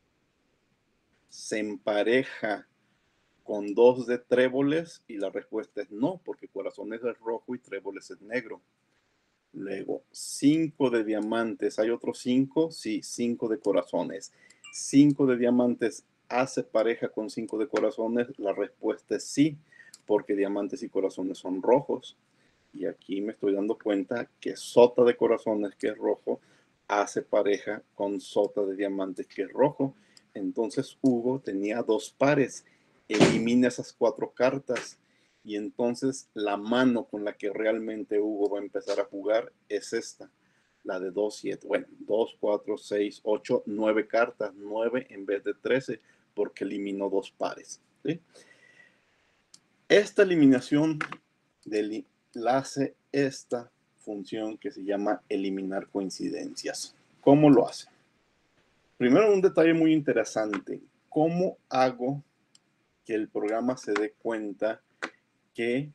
se empareja con dos de tréboles y la respuesta es no, porque corazones es rojo y tréboles es negro. Luego, cinco de diamantes, ¿hay otros cinco? Sí, cinco de corazones. Cinco de diamantes hace pareja con cinco de corazones, la respuesta es sí, porque diamantes y corazones son rojos. Y aquí me estoy dando cuenta que sota de corazones, que es rojo, hace pareja con sota de diamantes, que es rojo. Entonces Hugo tenía dos pares. Elimina esas cuatro cartas. Y entonces la mano con la que realmente Hugo va a empezar a jugar es esta. La de dos, siete. Bueno, dos, cuatro, seis, ocho, nueve cartas. nueve en vez de trece, porque eliminó dos pares, ¿sí? Esta eliminación de la hace esta función que se llama eliminar coincidencias. ¿Cómo lo hace? Primero, un detalle muy interesante. ¿Cómo hago que el programa se dé cuenta que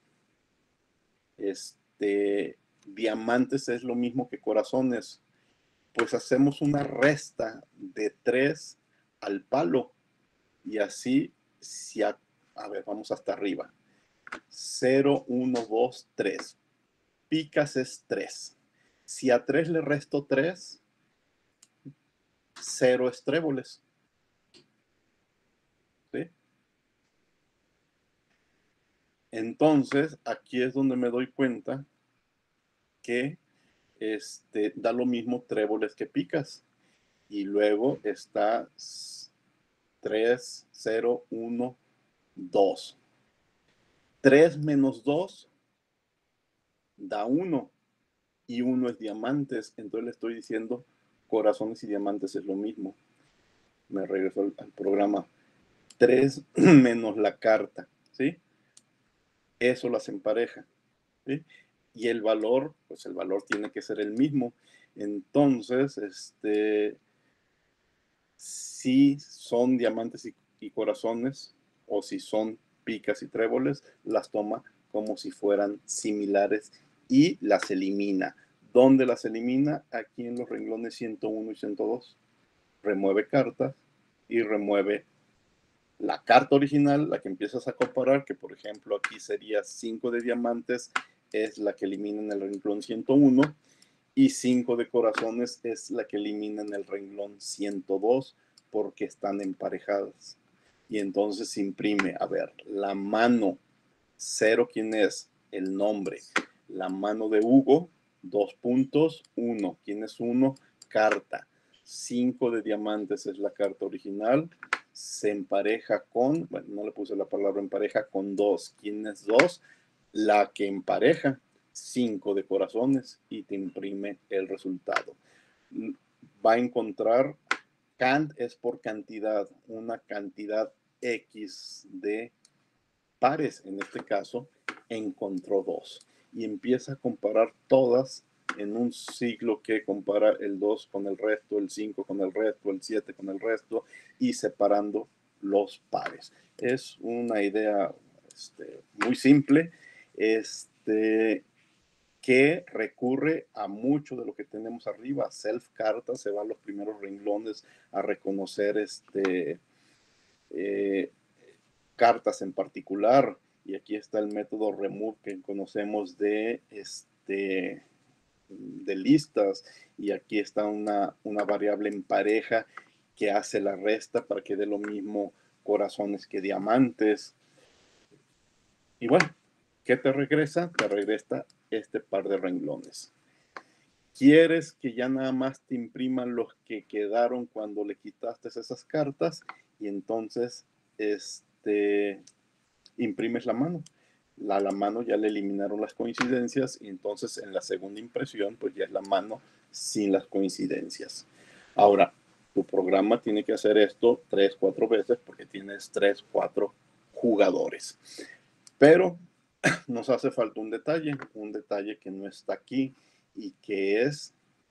este, diamantes es lo mismo que corazones? Pues hacemos una resta de tres al palo. Y así, si a, a ver, vamos hasta arriba. cero, uno, dos, tres. Picas es tres. Si a tres le resto tres, cero es tréboles. ¿Sí? Entonces, aquí es donde me doy cuenta que este, da lo mismo tréboles que picas. Y luego está tres, cero, uno, dos. tres menos dos da uno. Y uno es diamantes. Entonces le estoy diciendo corazones y diamantes es lo mismo. Me regreso al, al programa. tres menos la carta, ¿sí? eso las empareja, ¿sí? Y el valor, pues el valor tiene que ser el mismo. Entonces, este, si son diamantes y, y corazones, o si son picas y tréboles, las toma como si fueran similares y las elimina. ¿Dónde las elimina? Aquí en los renglones ciento uno y ciento dos. Remueve cartas y remueve la carta original, la que empiezas a comparar, que por ejemplo aquí sería cinco de diamantes, es la que elimina en el renglón ciento uno, y cinco de corazones es la que elimina en el renglón ciento dos, porque están emparejadas. Y entonces se imprime, a ver, la mano cero, ¿quién es? El nombre. La mano de Hugo, dos puntos, uno. ¿Quién es uno? Carta. cinco de diamantes es la carta original. Se empareja con, bueno, no le puse la palabra empareja, con dos. ¿Quién es dos? La que empareja. cinco de corazones y te imprime el resultado. Va a encontrar, cant es por cantidad, una cantidad X de pares, en este caso, encontró dos. Y empieza a comparar todas en un ciclo que compara el dos con el resto, el cinco con el resto, el siete con el resto, y separando los pares. Es una idea este, muy simple, este, que recurre a mucho de lo que tenemos arriba. Self carta, se va a los primeros renglones a reconocer este, eh, cartas en particular, y aquí está el método remove que conocemos de, este, de listas, y aquí está una, una variable en pareja que hace la resta para que dé lo mismo corazones que diamantes. Y bueno, ¿qué te regresa? Te regresa este par de renglones. ¿Quieres que ya nada más te impriman los que quedaron cuando le quitaste esas cartas? Y entonces este, imprimes la mano. A la mano ya le eliminaron las coincidencias, y entonces en la segunda impresión pues ya es la mano sin las coincidencias. Ahora, tu programa tiene que hacer esto tres, cuatro veces porque tienes tres, cuatro jugadores. Pero nos hace falta un detalle, un detalle que no está aquí, y que es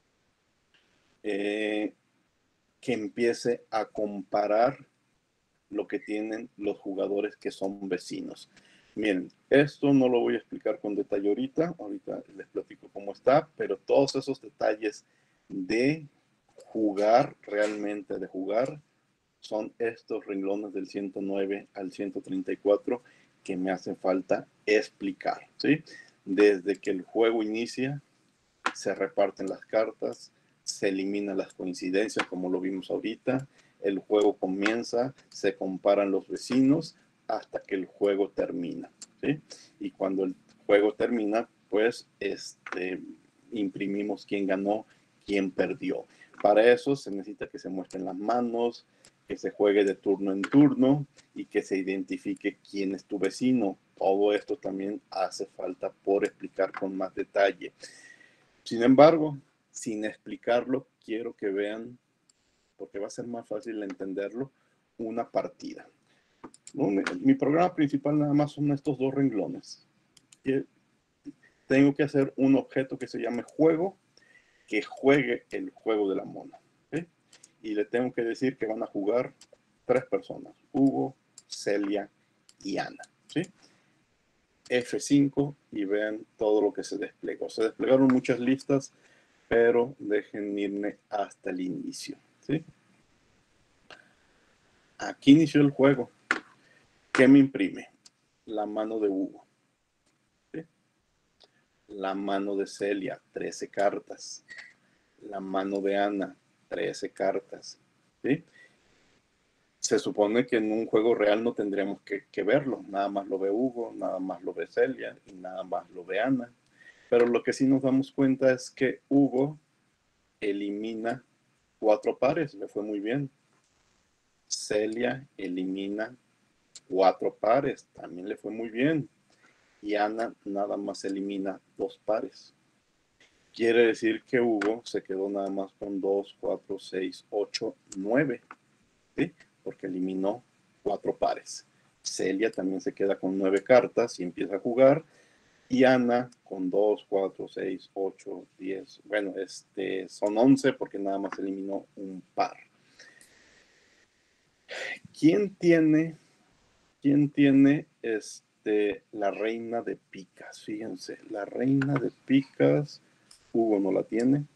eh, que empiece a comparar lo que tienen los jugadores que son vecinos. Miren, esto no lo voy a explicar con detalle ahorita, ahorita les platico cómo está, pero todos esos detalles de jugar, realmente de jugar, son estos renglones del ciento nueve al ciento treinta y cuatro que me hace falta explicar, ¿sí? Desde que el juego inicia, se reparten las cartas, se eliminan las coincidencias, como lo vimos ahorita, el juego comienza, se comparan los vecinos hasta que el juego termina, ¿sí? Y cuando el juego termina, pues este, imprimimos quién ganó, quién perdió. Para eso se necesita que se muestren las manos, que se juegue de turno en turno y que se identifique quién es tu vecino. Todo esto también hace falta por explicar con más detalle. Sin embargo, sin explicarlo, quiero que vean, porque va a ser más fácil entenderlo, una partida. Mi programa principal nada más son estos dos renglones. Tengo que hacer un objeto que se llame juego, que juegue el juego de la mona. ¿Sí? Y le tengo que decir que van a jugar tres personas: Hugo, Celia y Ana. ¿Sí? F cinco y vean todo lo que se desplegó. Se desplegaron muchas listas, pero dejen irme hasta el inicio. ¿Sí? Aquí inició el juego. ¿Qué me imprime? La mano de Hugo. ¿Sí? La mano de Celia, trece cartas. La mano de Ana, trece cartas. ¿Sí? Se supone que en un juego real no tendríamos que, que verlo. Nada más lo ve Hugo, nada más lo ve Celia y nada más lo ve Ana. Pero lo que sí nos damos cuenta es que Hugo elimina cuatro pares, le fue muy bien. Celia elimina cuatro pares, también le fue muy bien. Y Ana nada más elimina dos pares. Quiere decir que Hugo se quedó nada más con dos, cuatro, seis, ocho, nueve. ¿Sí? Porque eliminó cuatro pares. Celia también se queda con nueve cartas y empieza a jugar. Y Ana con dos, cuatro, seis, ocho, diez. Bueno, este, son once porque nada más eliminó un par. ¿Quién tiene, quién tiene este, la reina de picas? Fíjense, la reina de picas, Hugo no la tiene.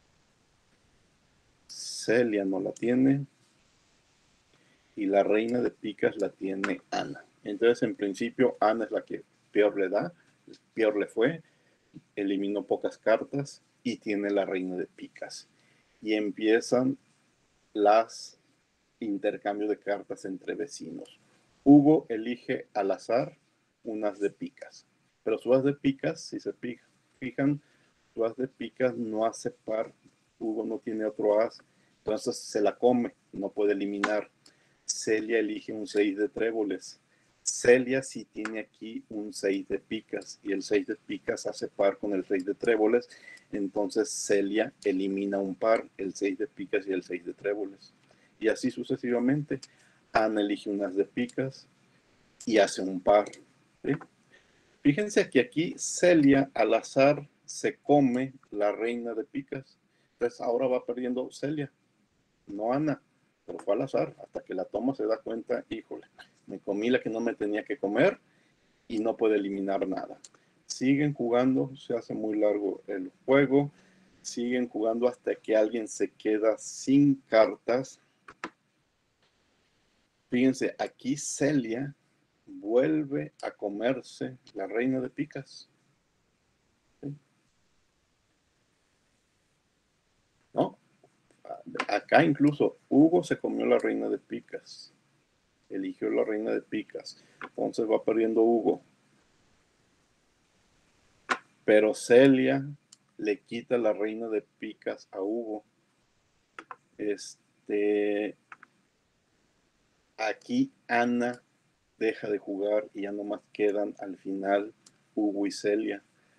Celia no la tiene. Y la reina de picas la tiene Ana. Entonces, en principio, Ana es la que peor le da, peor le fue, eliminó pocas cartas y tiene la reina de picas. Y empiezan las intercambios de cartas entre vecinos. Hugo elige al azar unas de picas, pero su as de picas, si se fijan, su as de picas no hace par. Hugo no tiene otro as, entonces se la come, no puede eliminar. Celia elige un seis de tréboles. Celia sí tiene aquí un seis de picas y el seis de picas hace par con el seis de tréboles, entonces Celia elimina un par, el seis de picas y el seis de tréboles. Y así sucesivamente. Ana elige unas de picas y hace un par. ¿Sí? Fíjense que aquí Celia al azar se come la reina de picas. Entonces ahora va perdiendo Celia, no Ana, pero fue al azar. Hasta que la toma se da cuenta, híjole, me comí la que no me tenía que comer y no puede eliminar nada. Siguen jugando, se hace muy largo el juego. Siguen jugando hasta que alguien se queda sin cartas. Fíjense, aquí Celia vuelve a comerse la reina de picas. ¿Sí? ¿No? Acá incluso Hugo se comió la reina de picas. Eligió la reina de picas. Entonces va perdiendo Hugo. Pero Celia le quita la reina de picas a Hugo. Este... Aquí Ana deja de jugar y ya nomás quedan al final Hugo y Celia.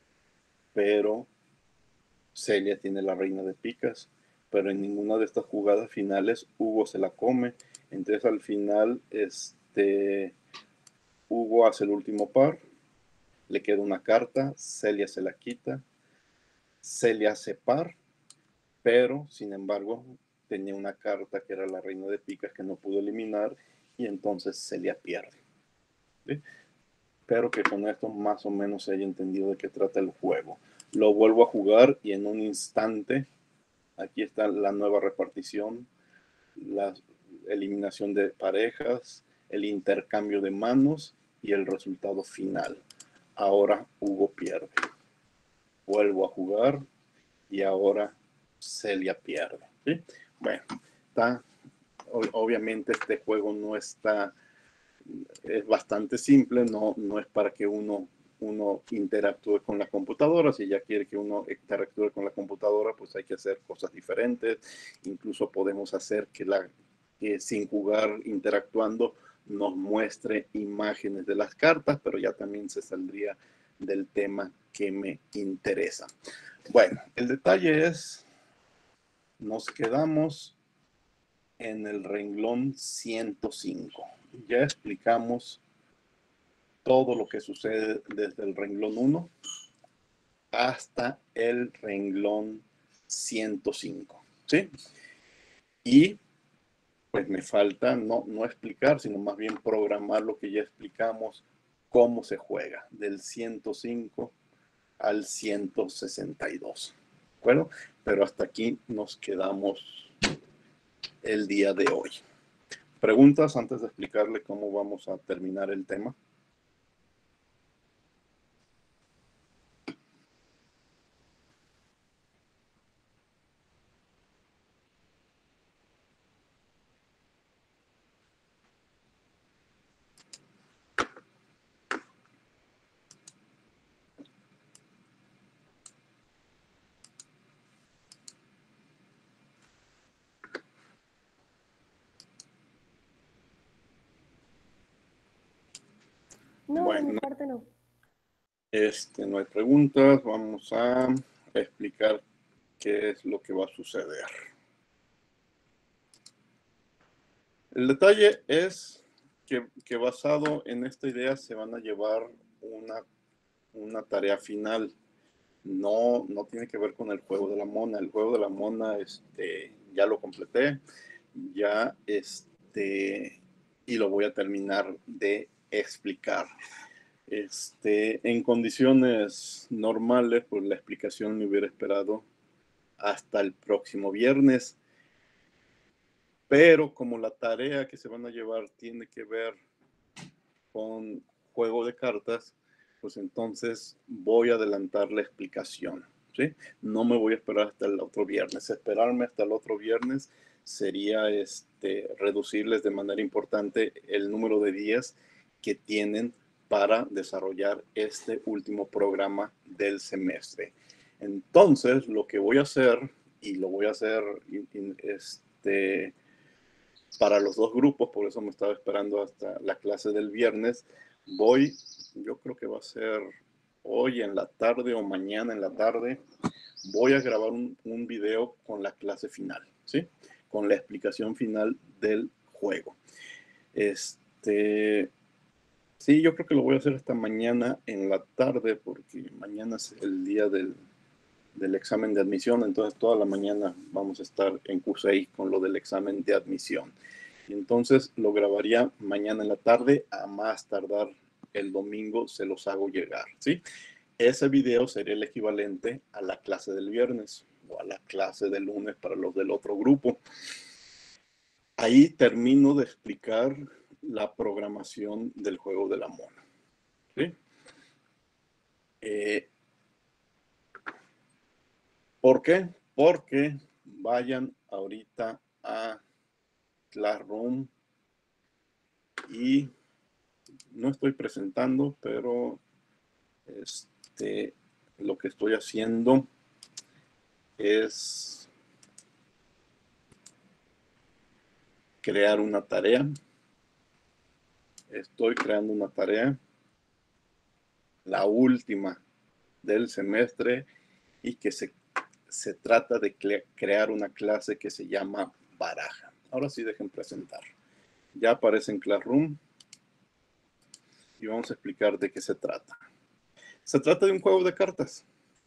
Pero Celia tiene la reina de picas. Pero en ninguna de estas jugadas finales Hugo se la come. Entonces al final este, Hugo hace el último par. Le queda una carta. Celia se la quita. Celia hace par. Pero sin embargo tenía una carta que era la reina de picas que no pudo eliminar y entonces Celia pierde. ¿Sí? Espero que con esto más o menos se haya entendido de qué trata el juego. Lo vuelvo a jugar y en un instante aquí está la nueva repartición, la eliminación de parejas, el intercambio de manos y el resultado final. Ahora Hugo pierde. Vuelvo a jugar y ahora Celia pierde. ¿Sí? Bueno, está, obviamente este juego no está, es bastante simple, no, no es para que uno, uno interactúe con la computadora. Si ya quiere que uno interactúe con la computadora, pues hay que hacer cosas diferentes. Incluso podemos hacer que, la, que sin jugar, interactuando, nos muestre imágenes de las cartas, pero ya también se saldría del tema que me interesa. Bueno, el detalle es, nos quedamos en el renglón ciento cinco. Ya explicamos todo lo que sucede desde el renglón uno hasta el renglón ciento cinco. ¿Sí? Y pues me falta no, no explicar, sino más bien programar lo que ya explicamos, cómo se juega del ciento cinco al ciento sesenta y dos. ¿De acuerdo? Pero hasta aquí nos quedamos el día de hoy. ¿Preguntas antes de explicarle cómo vamos a terminar el tema? No, Bueno, de mi parte no. Este, no hay preguntas. Vamos a explicar qué es lo que va a suceder. El detalle es que, que basado en esta idea se van a llevar una, una tarea final. No, no tiene que ver con el juego de la mona. El juego de la mona este, ya lo completé, ya este, y lo voy a terminar de explicar. Este, en condiciones normales, pues la explicación me hubiera esperado hasta el próximo viernes. Pero como la tarea que se van a llevar tiene que ver con juego de cartas, pues entonces voy a adelantar la explicación, ¿sí? No me voy a esperar hasta el otro viernes. Esperarme hasta el otro viernes sería este, reducirles de manera importante el número de días que tienen para desarrollar este último programa del semestre. Entonces, lo que voy a hacer, y lo voy a hacer este, para los dos grupos, por eso me estaba esperando hasta la clase del viernes, voy, yo creo que va a ser hoy en la tarde o mañana en la tarde, voy a grabar un, un video con la clase final, ¿sí? Con la explicación final del juego. Este, sí, yo creo que lo voy a hacer hasta mañana en la tarde, porque mañana es el día del, del examen de admisión, entonces toda la mañana vamos a estar en Q seis con lo del examen de admisión. Y entonces lo grabaría mañana en la tarde, a más tardar el domingo se los hago llegar, ¿sí? Ese video sería el equivalente a la clase del viernes o a la clase del lunes para los del otro grupo. Ahí termino de explicar la programación del juego de la mona, ¿sí? Eh, ¿Por qué? Porque vayan ahorita a Classroom y no estoy presentando, pero este, lo que estoy haciendo es crear una tarea. Estoy creando una tarea, la última del semestre, y que se, se trata de crear una clase que se llama baraja. Ahora sí, dejen presentar. Ya aparece en Classroom y vamos a explicar de qué se trata. Se trata de un juego de cartas,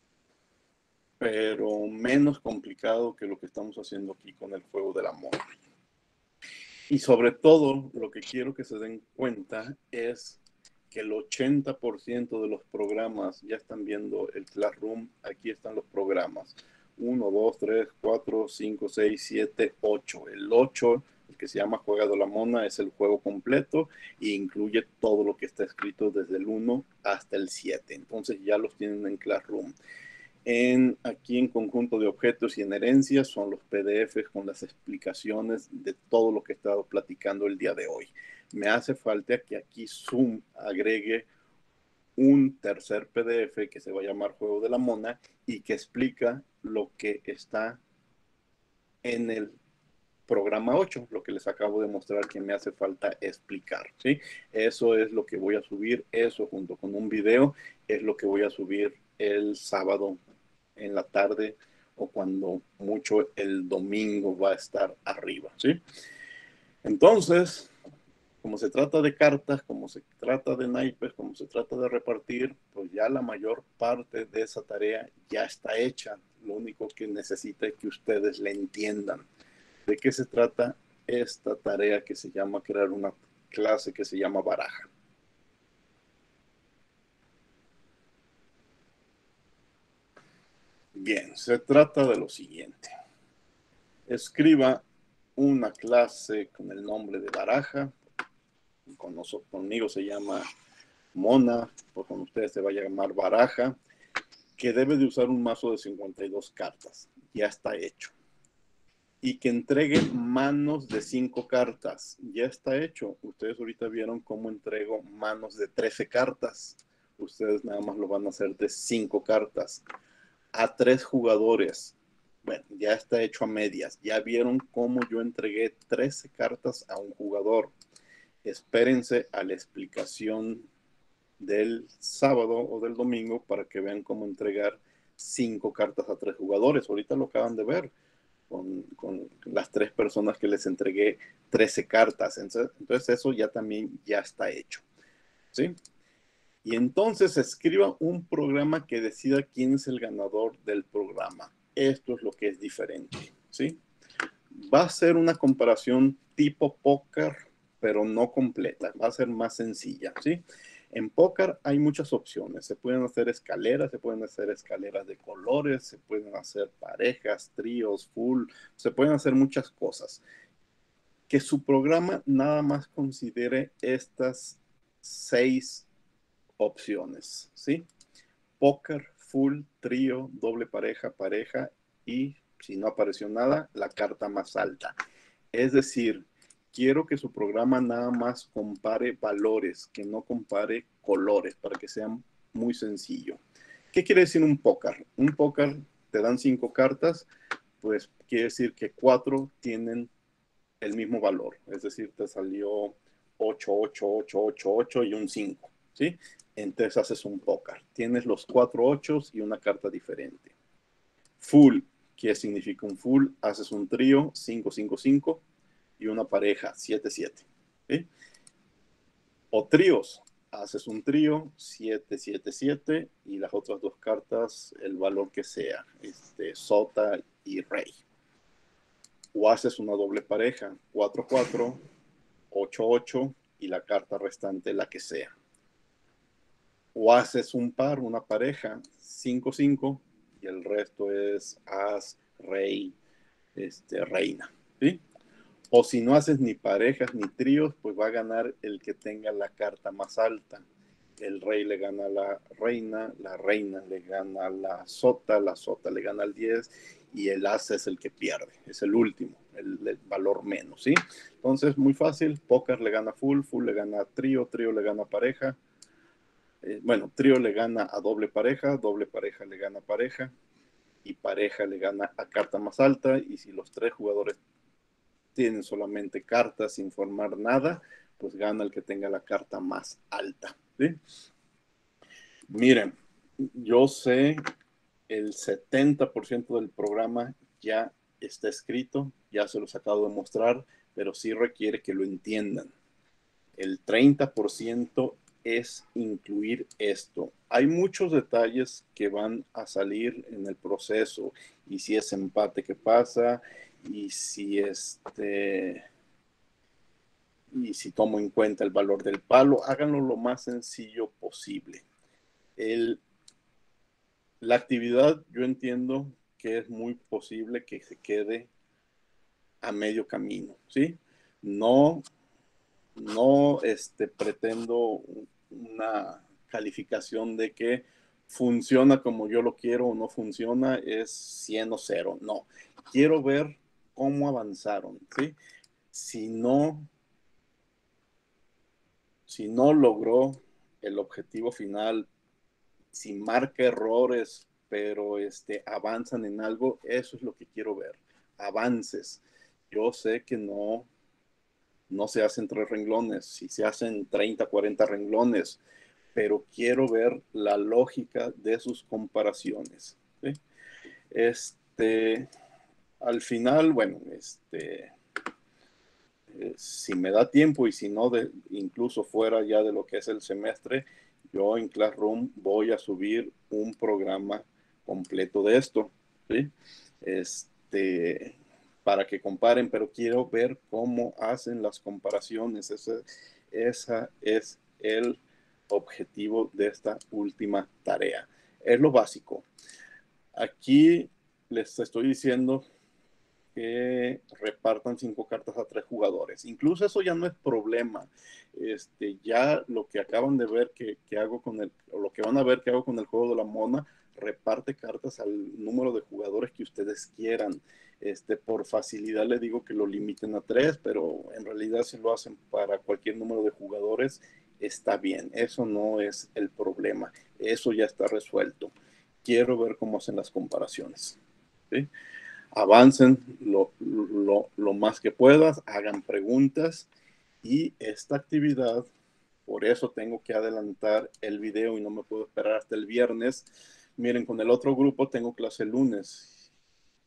pero menos complicado que lo que estamos haciendo aquí con el juego del amor. Y sobre todo, lo que quiero que se den cuenta es que el ochenta por ciento de los programas, ya están viendo el Classroom, aquí están los programas. uno, dos, tres, cuatro, cinco, seis, siete, ocho. El ocho, el que se llama Juega de la Mona, es el juego completo e incluye todo lo que está escrito desde el uno hasta el siete. Entonces ya los tienen en Classroom. En, aquí en conjunto de objetos y en herencias son los P D Fs con las explicaciones de todo lo que he estado platicando el día de hoy. Me hace falta que aquí Zoom agregue un tercer P D F que se va a llamar Juego de la Mona y que explica lo que está en el programa ocho, lo que les acabo de mostrar que me hace falta explicar, ¿sí? Eso es lo que voy a subir, eso junto con un video es lo que voy a subir el sábado en la tarde o cuando mucho el domingo va a estar arriba, ¿sí? Entonces, como se trata de cartas, como se trata de naipes, como se trata de repartir, pues ya la mayor parte de esa tarea ya está hecha. Lo único que necesita es que ustedes le entiendan. ¿De qué se trata esta tarea que se llama crear una clase que se llama baraja? Bien, se trata de lo siguiente. Escriba una clase con el nombre de baraja. Con nosotros, conmigo se llama mona, o con ustedes se va a llamar baraja, que debe de usar un mazo de cincuenta y dos cartas. Ya está hecho. Y que entregue manos de cinco cartas. Ya está hecho. Ustedes ahorita vieron cómo entrego manos de trece cartas. Ustedes nada más lo van a hacer de cinco cartas. A tres jugadores. Bueno, ya está hecho a medias. Ya vieron cómo yo entregué trece cartas a un jugador. Espérense a la explicación del sábado o del domingo para que vean cómo entregar cinco cartas a tres jugadores. Ahorita lo acaban de ver. con, con las tres personas que les entregué trece cartas. Entonces, entonces eso ya también ya está hecho, ¿sí? Y entonces escriba un programa que decida quién es el ganador del programa. Esto es lo que es diferente, ¿sí? Va a ser una comparación tipo póker, pero no completa. Va a ser más sencilla, ¿sí? En póker hay muchas opciones. Se pueden hacer escaleras, se pueden hacer escaleras de colores, se pueden hacer parejas, tríos, full, se pueden hacer muchas cosas. Que su programa nada más considere estas seis opciones, ¿sí? Póker, full, trío, doble pareja, pareja y, si no apareció nada, la carta más alta. Es decir, quiero que su programa nada más compare valores, que no compare colores, para que sea muy sencillo. ¿Qué quiere decir un póker? Un póker te dan cinco cartas, pues quiere decir que cuatro tienen el mismo valor. Es decir, te salió ocho, ocho, ocho, ocho, ocho y un cinco, ¿sí? Entonces haces un póker. Tienes los cuatro ochos y una carta diferente. Full, ¿qué significa un full? Haces un trío, cinco, cinco, cinco y una pareja, siete, siete, ¿sí? O tríos, haces un trío, siete, siete, siete y las otras dos cartas, el valor que sea, este, sota y rey. O haces una doble pareja, cuatro, cuatro, ocho, ocho y la carta restante la que sea. O haces un par, una pareja, cinco, cinco y el resto es as, rey, este, reina, ¿sí? O si no haces ni parejas ni tríos, pues va a ganar el que tenga la carta más alta. El rey le gana a la reina, la reina le gana a la sota, la sota le gana al diez y el as es el que pierde, es el último, el, el valor menos, ¿sí? Entonces, muy fácil, póker le gana full, full le gana trío, trío le gana pareja. Eh, bueno, trío le gana a doble pareja, doble pareja le gana pareja y pareja le gana a carta más alta y si los tres jugadores tienen solamente cartas sin formar nada, pues gana el que tenga la carta más alta, ¿sí? Miren, yo sé el setenta por ciento del programa ya está escrito, ya se los acabo de mostrar, pero sí requiere que lo entiendan. El treinta por ciento es incluir esto. Hay muchos detalles que van a salir en el proceso y si es empate, ¿qué pasa? Y si este y si tomo en cuenta el valor del palo, háganlo lo más sencillo posible. El, la actividad, yo entiendo que es muy posible que se quede a medio camino, ¿sí? No, no este, pretendo una calificación de que funciona como yo lo quiero o no funciona, es cien o cero. No, quiero ver cómo avanzaron, ¿sí? Si no, si no logró el objetivo final, si marca errores, pero este, avanzan en algo, eso es lo que quiero ver, avances. Yo sé que no, no se hacen tres renglones, si se hacen treinta, cuarenta renglones, pero quiero ver la lógica de sus comparaciones, ¿sí? Este, al final, bueno, este, eh, si me da tiempo y si no, de, incluso fuera ya de lo que es el semestre, yo en Classroom voy a subir un programa completo de esto, ¿sí? Este, para que comparen, pero quiero ver cómo hacen las comparaciones. Ese, esa es el objetivo de esta última tarea. Es lo básico. Aquí les estoy diciendo que repartan cinco cartas a tres jugadores. Incluso eso ya no es problema. Este, ya lo que acaban de ver que, que hago con el, o lo que van a ver que hago con el juego de la mona, reparte cartas al número de jugadores que ustedes quieran. Este, por facilidad le digo que lo limiten a tres, pero en realidad si lo hacen para cualquier número de jugadores, está bien. Eso no es el problema. Eso ya está resuelto. Quiero ver cómo hacen las comparaciones, ¿sí? Avancen lo, lo, lo más que puedas, hagan preguntas y esta actividad, por eso tengo que adelantar el video y no me puedo esperar hasta el viernes. Miren, con el otro grupo tengo clase el lunes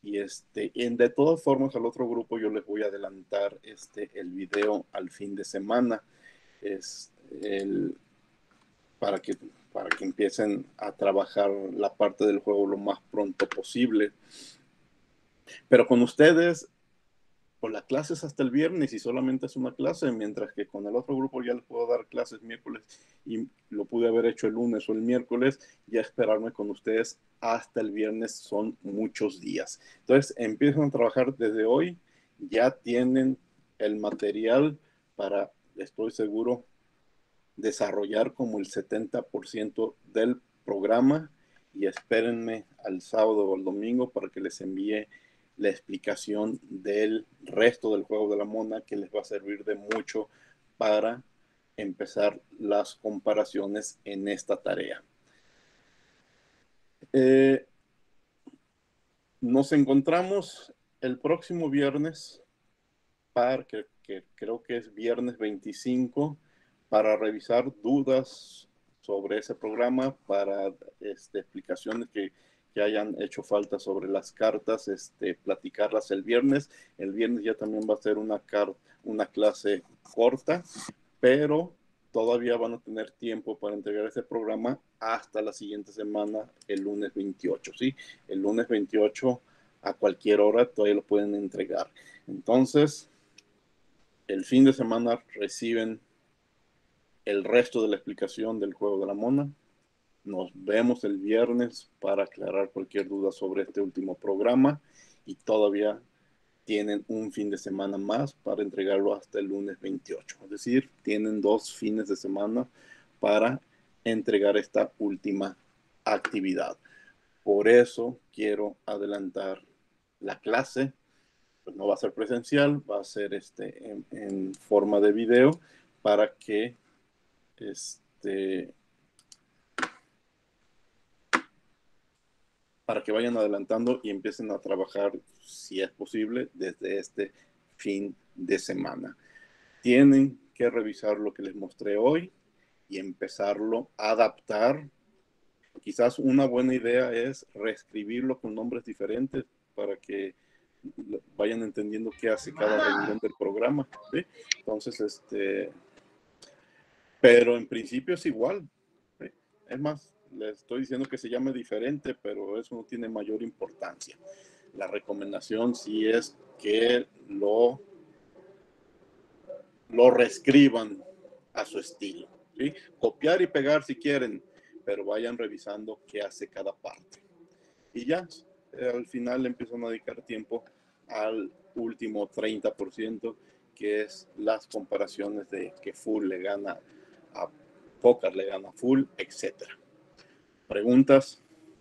Y este, en, de todas formas, al otro grupo yo les voy a adelantar este, el video al fin de semana. Es el, para que, para que empiecen a trabajar la parte del juego lo más pronto posible. Pero con ustedes, pues la clase es hasta el viernes y solamente es una clase, mientras que con el otro grupo ya les puedo dar clases miércoles y lo pude haber hecho el lunes o el miércoles, ya esperarme con ustedes hasta el viernes son muchos días. Entonces empiezan a trabajar desde hoy, ya tienen el material para, estoy seguro, desarrollar como el setenta por ciento del programa y espérenme al sábado o al domingo para que les envíe la explicación del resto del juego de la mona, que les va a servir de mucho para empezar las comparaciones en esta tarea. Eh, nos encontramos el próximo viernes, para que, que creo que es viernes veinticinco, para revisar dudas sobre ese programa, para este, explicaciones que, que hayan hecho falta sobre las cartas, este, platicarlas el viernes. El viernes ya también va a ser una, una clase corta, pero todavía van a tener tiempo para entregar ese programa hasta la siguiente semana, el lunes veintiocho, ¿sí? El lunes veintiocho a cualquier hora todavía lo pueden entregar. Entonces, el fin de semana reciben el resto de la explicación del juego de la mona. Nos vemos el viernes para aclarar cualquier duda sobre este último programa y todavía tienen un fin de semana más para entregarlo hasta el lunes veintiocho. Es decir, tienen dos fines de semana para entregar esta última actividad. Por eso quiero adelantar la clase. Pues no va a ser presencial, va a ser este, en, en forma de video para que este, para que vayan adelantando y empiecen a trabajar, si es posible, desde este fin de semana. Tienen que revisar lo que les mostré hoy y empezarlo a adaptar. Quizás una buena idea es reescribirlo con nombres diferentes para que vayan entendiendo qué hace cada renglón del programa, ¿sí? Entonces, este, pero en principio es igual, ¿sí? Es más, les estoy diciendo que se llame diferente, pero eso no tiene mayor importancia. La recomendación sí es que lo, lo reescriban a su estilo, ¿sí? Copiar y pegar si quieren, pero vayan revisando qué hace cada parte. Y ya, eh, al final empiezan a dedicar tiempo al último treinta por ciento, que es las comparaciones de que full le gana a póker, le gana full, etcétera. ¿Preguntas?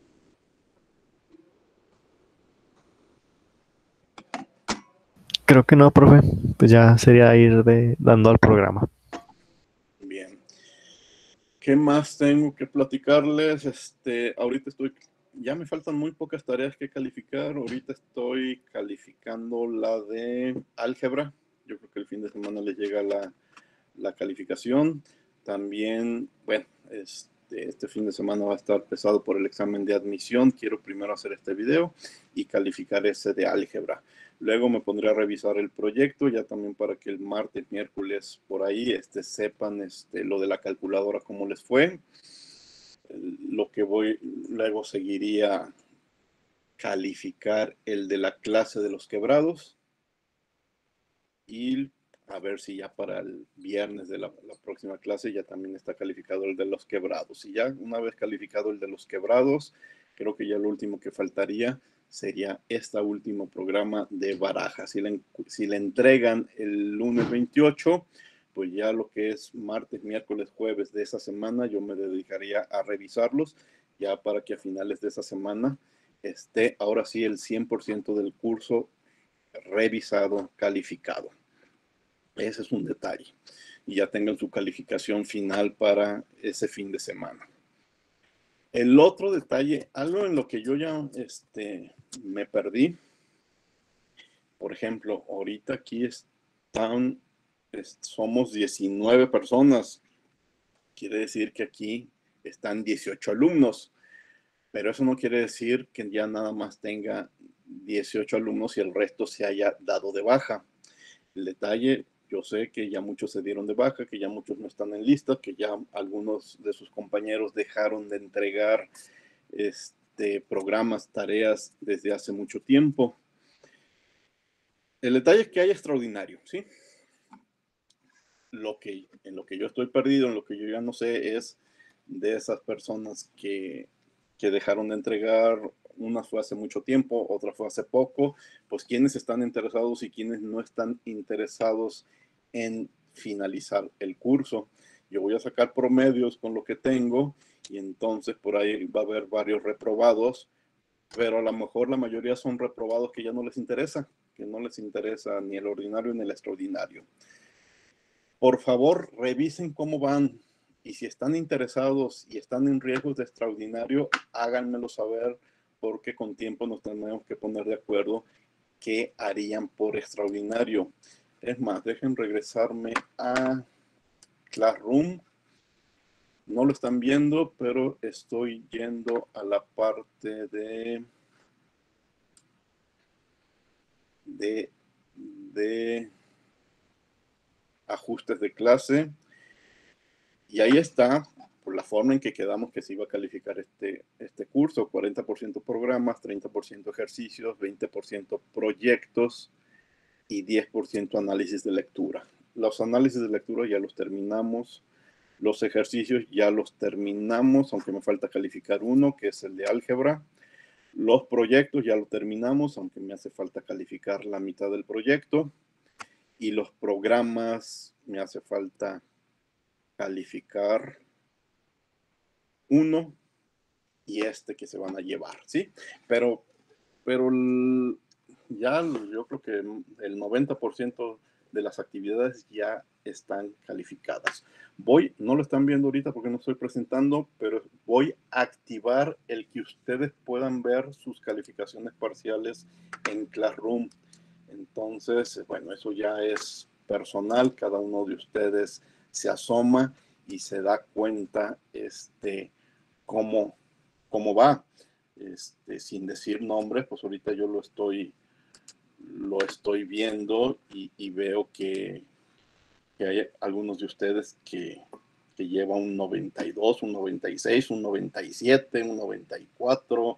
Creo que no, profe. Pues ya sería ir de, dando al programa. Bien. ¿Qué más tengo que platicarles? Este, ahorita estoy, ya me faltan muy pocas tareas que calificar. Ahorita estoy calificando la de álgebra. Yo creo que el fin de semana les llega la, la calificación. También, bueno, este, este fin de semana va a estar pesado por el examen de admisión. Quiero primero hacer este video y calificar ese de álgebra. Luego me pondré a revisar el proyecto, ya también para que el martes, miércoles, por ahí, este, sepan este, lo de la calculadora, cómo les fue. Lo que voy, luego seguiría calificar el de la clase de los quebrados. Y a ver si ya para el viernes de la, la próxima clase ya también está calificado el de los quebrados. Y ya una vez calificado el de los quebrados, creo que ya lo último que faltaría sería este último programa de baraja. Si le, si le entregan el lunes veintiocho, pues ya lo que es martes, miércoles, jueves de esa semana, yo me dedicaría a revisarlos, ya para que a finales de esa semana esté ahora sí el cien por ciento del curso revisado, calificado. Ese es un detalle. Y ya tengan su calificación final para ese fin de semana. El otro detalle, algo en lo que yo ya este, me perdí. Por ejemplo, ahorita aquí están, somos diecinueve personas. Quiere decir que aquí están dieciocho alumnos. Pero eso no quiere decir que ya nada más tenga dieciocho alumnos y el resto se haya dado de baja. El detalle, yo sé que ya muchos se dieron de baja, que ya muchos no están en lista, que ya algunos de sus compañeros dejaron de entregar este, programas, tareas desde hace mucho tiempo. El detalle es que hay extraordinario, ¿sí? Lo que, en lo que yo estoy perdido, en lo que yo ya no sé, es de esas personas que, que dejaron de entregar. Una fue hace mucho tiempo, otra fue hace poco. Pues quienes están interesados y quienes no están interesados en finalizar el curso. Yo voy a sacar promedios con lo que tengo y entonces por ahí va a haber varios reprobados, pero a lo mejor la mayoría son reprobados que ya no les interesa, que no les interesa ni el ordinario ni el extraordinario. Por favor, revisen cómo van y si están interesados y están en riesgos de extraordinario, háganmelo saber porque con tiempo nos tenemos que poner de acuerdo qué harían por extraordinario. Es más, dejen regresarme a Classroom. No lo están viendo, pero estoy yendo a la parte de de, de ajustes de clase. Y ahí está, por la forma en que quedamos que se iba a calificar este, este curso, cuarenta por ciento programas, treinta por ciento ejercicios, veinte por ciento proyectos y diez por ciento análisis de lectura. Los análisis de lectura ya los terminamos, los ejercicios ya los terminamos, aunque me falta calificar uno, que es el de álgebra. Los proyectos ya los terminamos, aunque me hace falta calificar la mitad del proyecto. Y los programas me hace falta calificar uno y este que se van a llevar, ¿sí? Pero, pero el, ya yo creo que el noventa por ciento de las actividades ya están calificadas. Voy, no lo están viendo ahorita porque no estoy presentando, pero voy a activar el que ustedes puedan ver sus calificaciones parciales en Classroom. Entonces, bueno, eso ya es personal, cada uno de ustedes se asoma y se da cuenta este, cómo, cómo va. Este, sin decir nombres, pues ahorita yo lo estoy, lo estoy viendo y, y veo que, que hay algunos de ustedes que, que llevan un noventa y dos, un noventa y seis, un noventa y siete, un noventa y cuatro,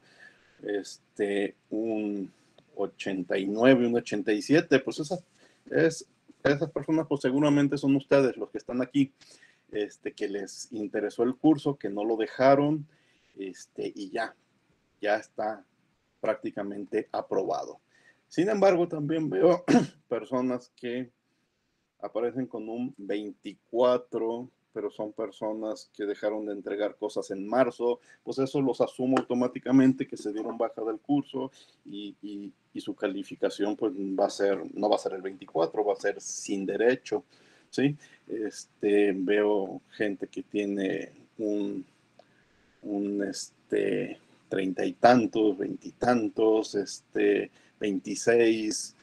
este, un ochenta y nueve, un ochenta y siete, pues esas, es, esas personas pues seguramente son ustedes los que están aquí, este, que les interesó el curso, que no lo dejaron, este, y ya, ya está prácticamente aprobado. Sin embargo, también veo personas que aparecen con un veinticuatro, pero son personas que dejaron de entregar cosas en marzo, pues eso los asumo automáticamente que se dieron baja del curso y, y, y su calificación pues va a ser, no va a ser el veinticuatro, va a ser sin derecho, ¿sí? Este, veo gente que tiene un, un este, treinta y tantos, veintitantos, este, veintiséis.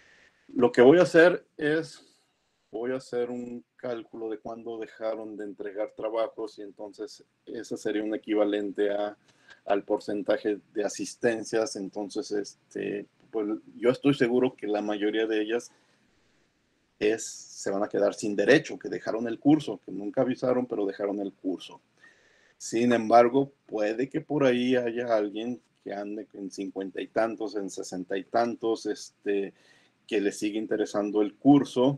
Lo que voy a hacer es voy a hacer un cálculo de cuándo dejaron de entregar trabajos y entonces ese sería un equivalente a, al porcentaje de asistencias. Entonces, este, pues, yo estoy seguro que la mayoría de ellas es, se van a quedar sin derecho, que dejaron el curso, que nunca avisaron, pero dejaron el curso. Sin embargo, puede que por ahí haya alguien que ande en cincuenta y tantos, en sesenta y tantos, este, que le sigue interesando el curso.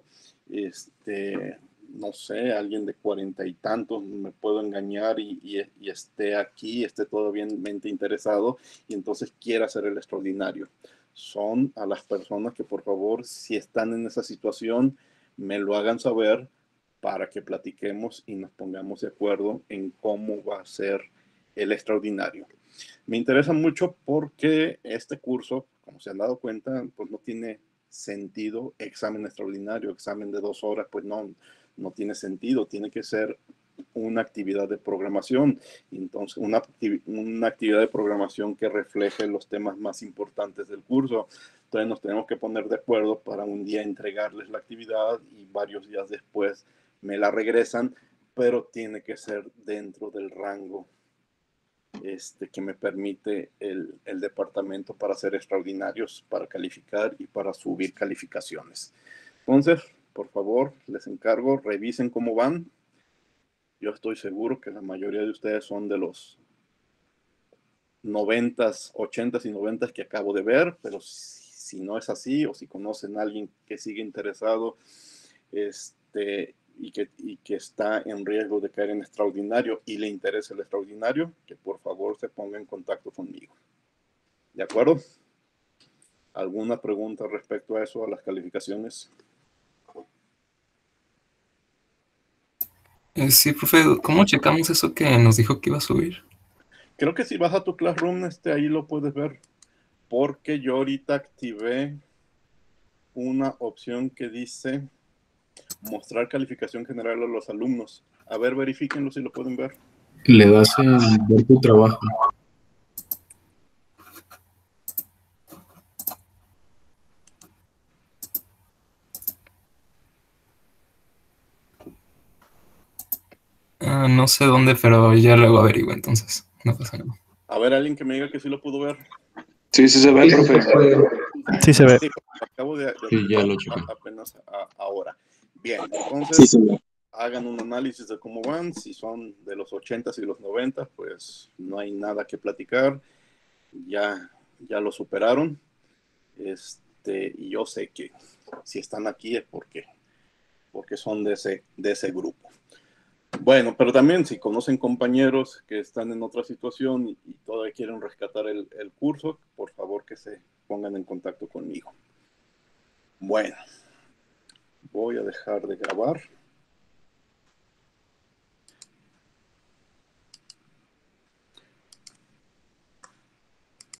Este, no sé, alguien de cuarenta y tantos, me puedo engañar y, y, y esté aquí, esté todavía interesado y entonces quiera hacer el extraordinario. Son a las personas que por favor, si están en esa situación, me lo hagan saber para que platiquemos y nos pongamos de acuerdo en cómo va a ser el extraordinario. Me interesa mucho porque este curso, como se han dado cuenta, pues no tiene sentido examen extraordinario, examen de dos horas, pues no, no tiene sentido, tiene que ser una actividad de programación, entonces una, una actividad de programación que refleje los temas más importantes del curso. Entonces nos tenemos que poner de acuerdo para un día entregarles la actividad y varios días después me la regresan, pero tiene que ser dentro del rango este, que me permite el, el departamento para ser extraordinarios, para calificar y para subir calificaciones. Entonces, por favor, les encargo, revisen cómo van. Yo estoy seguro que la mayoría de ustedes son de los noventas, ochentas y noventas que acabo de ver, pero si, si no es así, o si conocen a alguien que sigue interesado este, y, que, y que está en riesgo de caer en extraordinario y le interesa el extraordinario, que por favor se ponga en contacto conmigo. ¿De acuerdo? ¿Alguna pregunta respecto a eso, a las calificaciones? Eh, sí, profe, ¿cómo checamos eso que nos dijo que iba a subir? Creo que si vas a tu Classroom, este, ahí lo puedes ver, porque yo ahorita activé una opción que dice mostrar calificación general a los alumnos. A ver, verifíquenlo si lo pueden ver. Le das en ver tu trabajo. Ah, no sé dónde, pero ya luego averiguo, entonces no pasa nada. A ver, alguien que me diga que sí lo pudo ver. Sí, sí se ve, profe. Sí se ve. Sí, acabo de, de Sí, ya lo activar chequé. apenas a- ahora. Bien, Sí, entonces se ve. hagan un análisis de cómo van. Si son de los ochentas y los noventas, pues no hay nada que platicar. Ya, ya lo superaron. Este, y yo sé que si están aquí es porque, porque son de ese, de ese grupo. Bueno, pero también si conocen compañeros que están en otra situación y, y todavía quieren rescatar el, el curso, por favor que se pongan en contacto conmigo. Bueno, voy a dejar de grabar.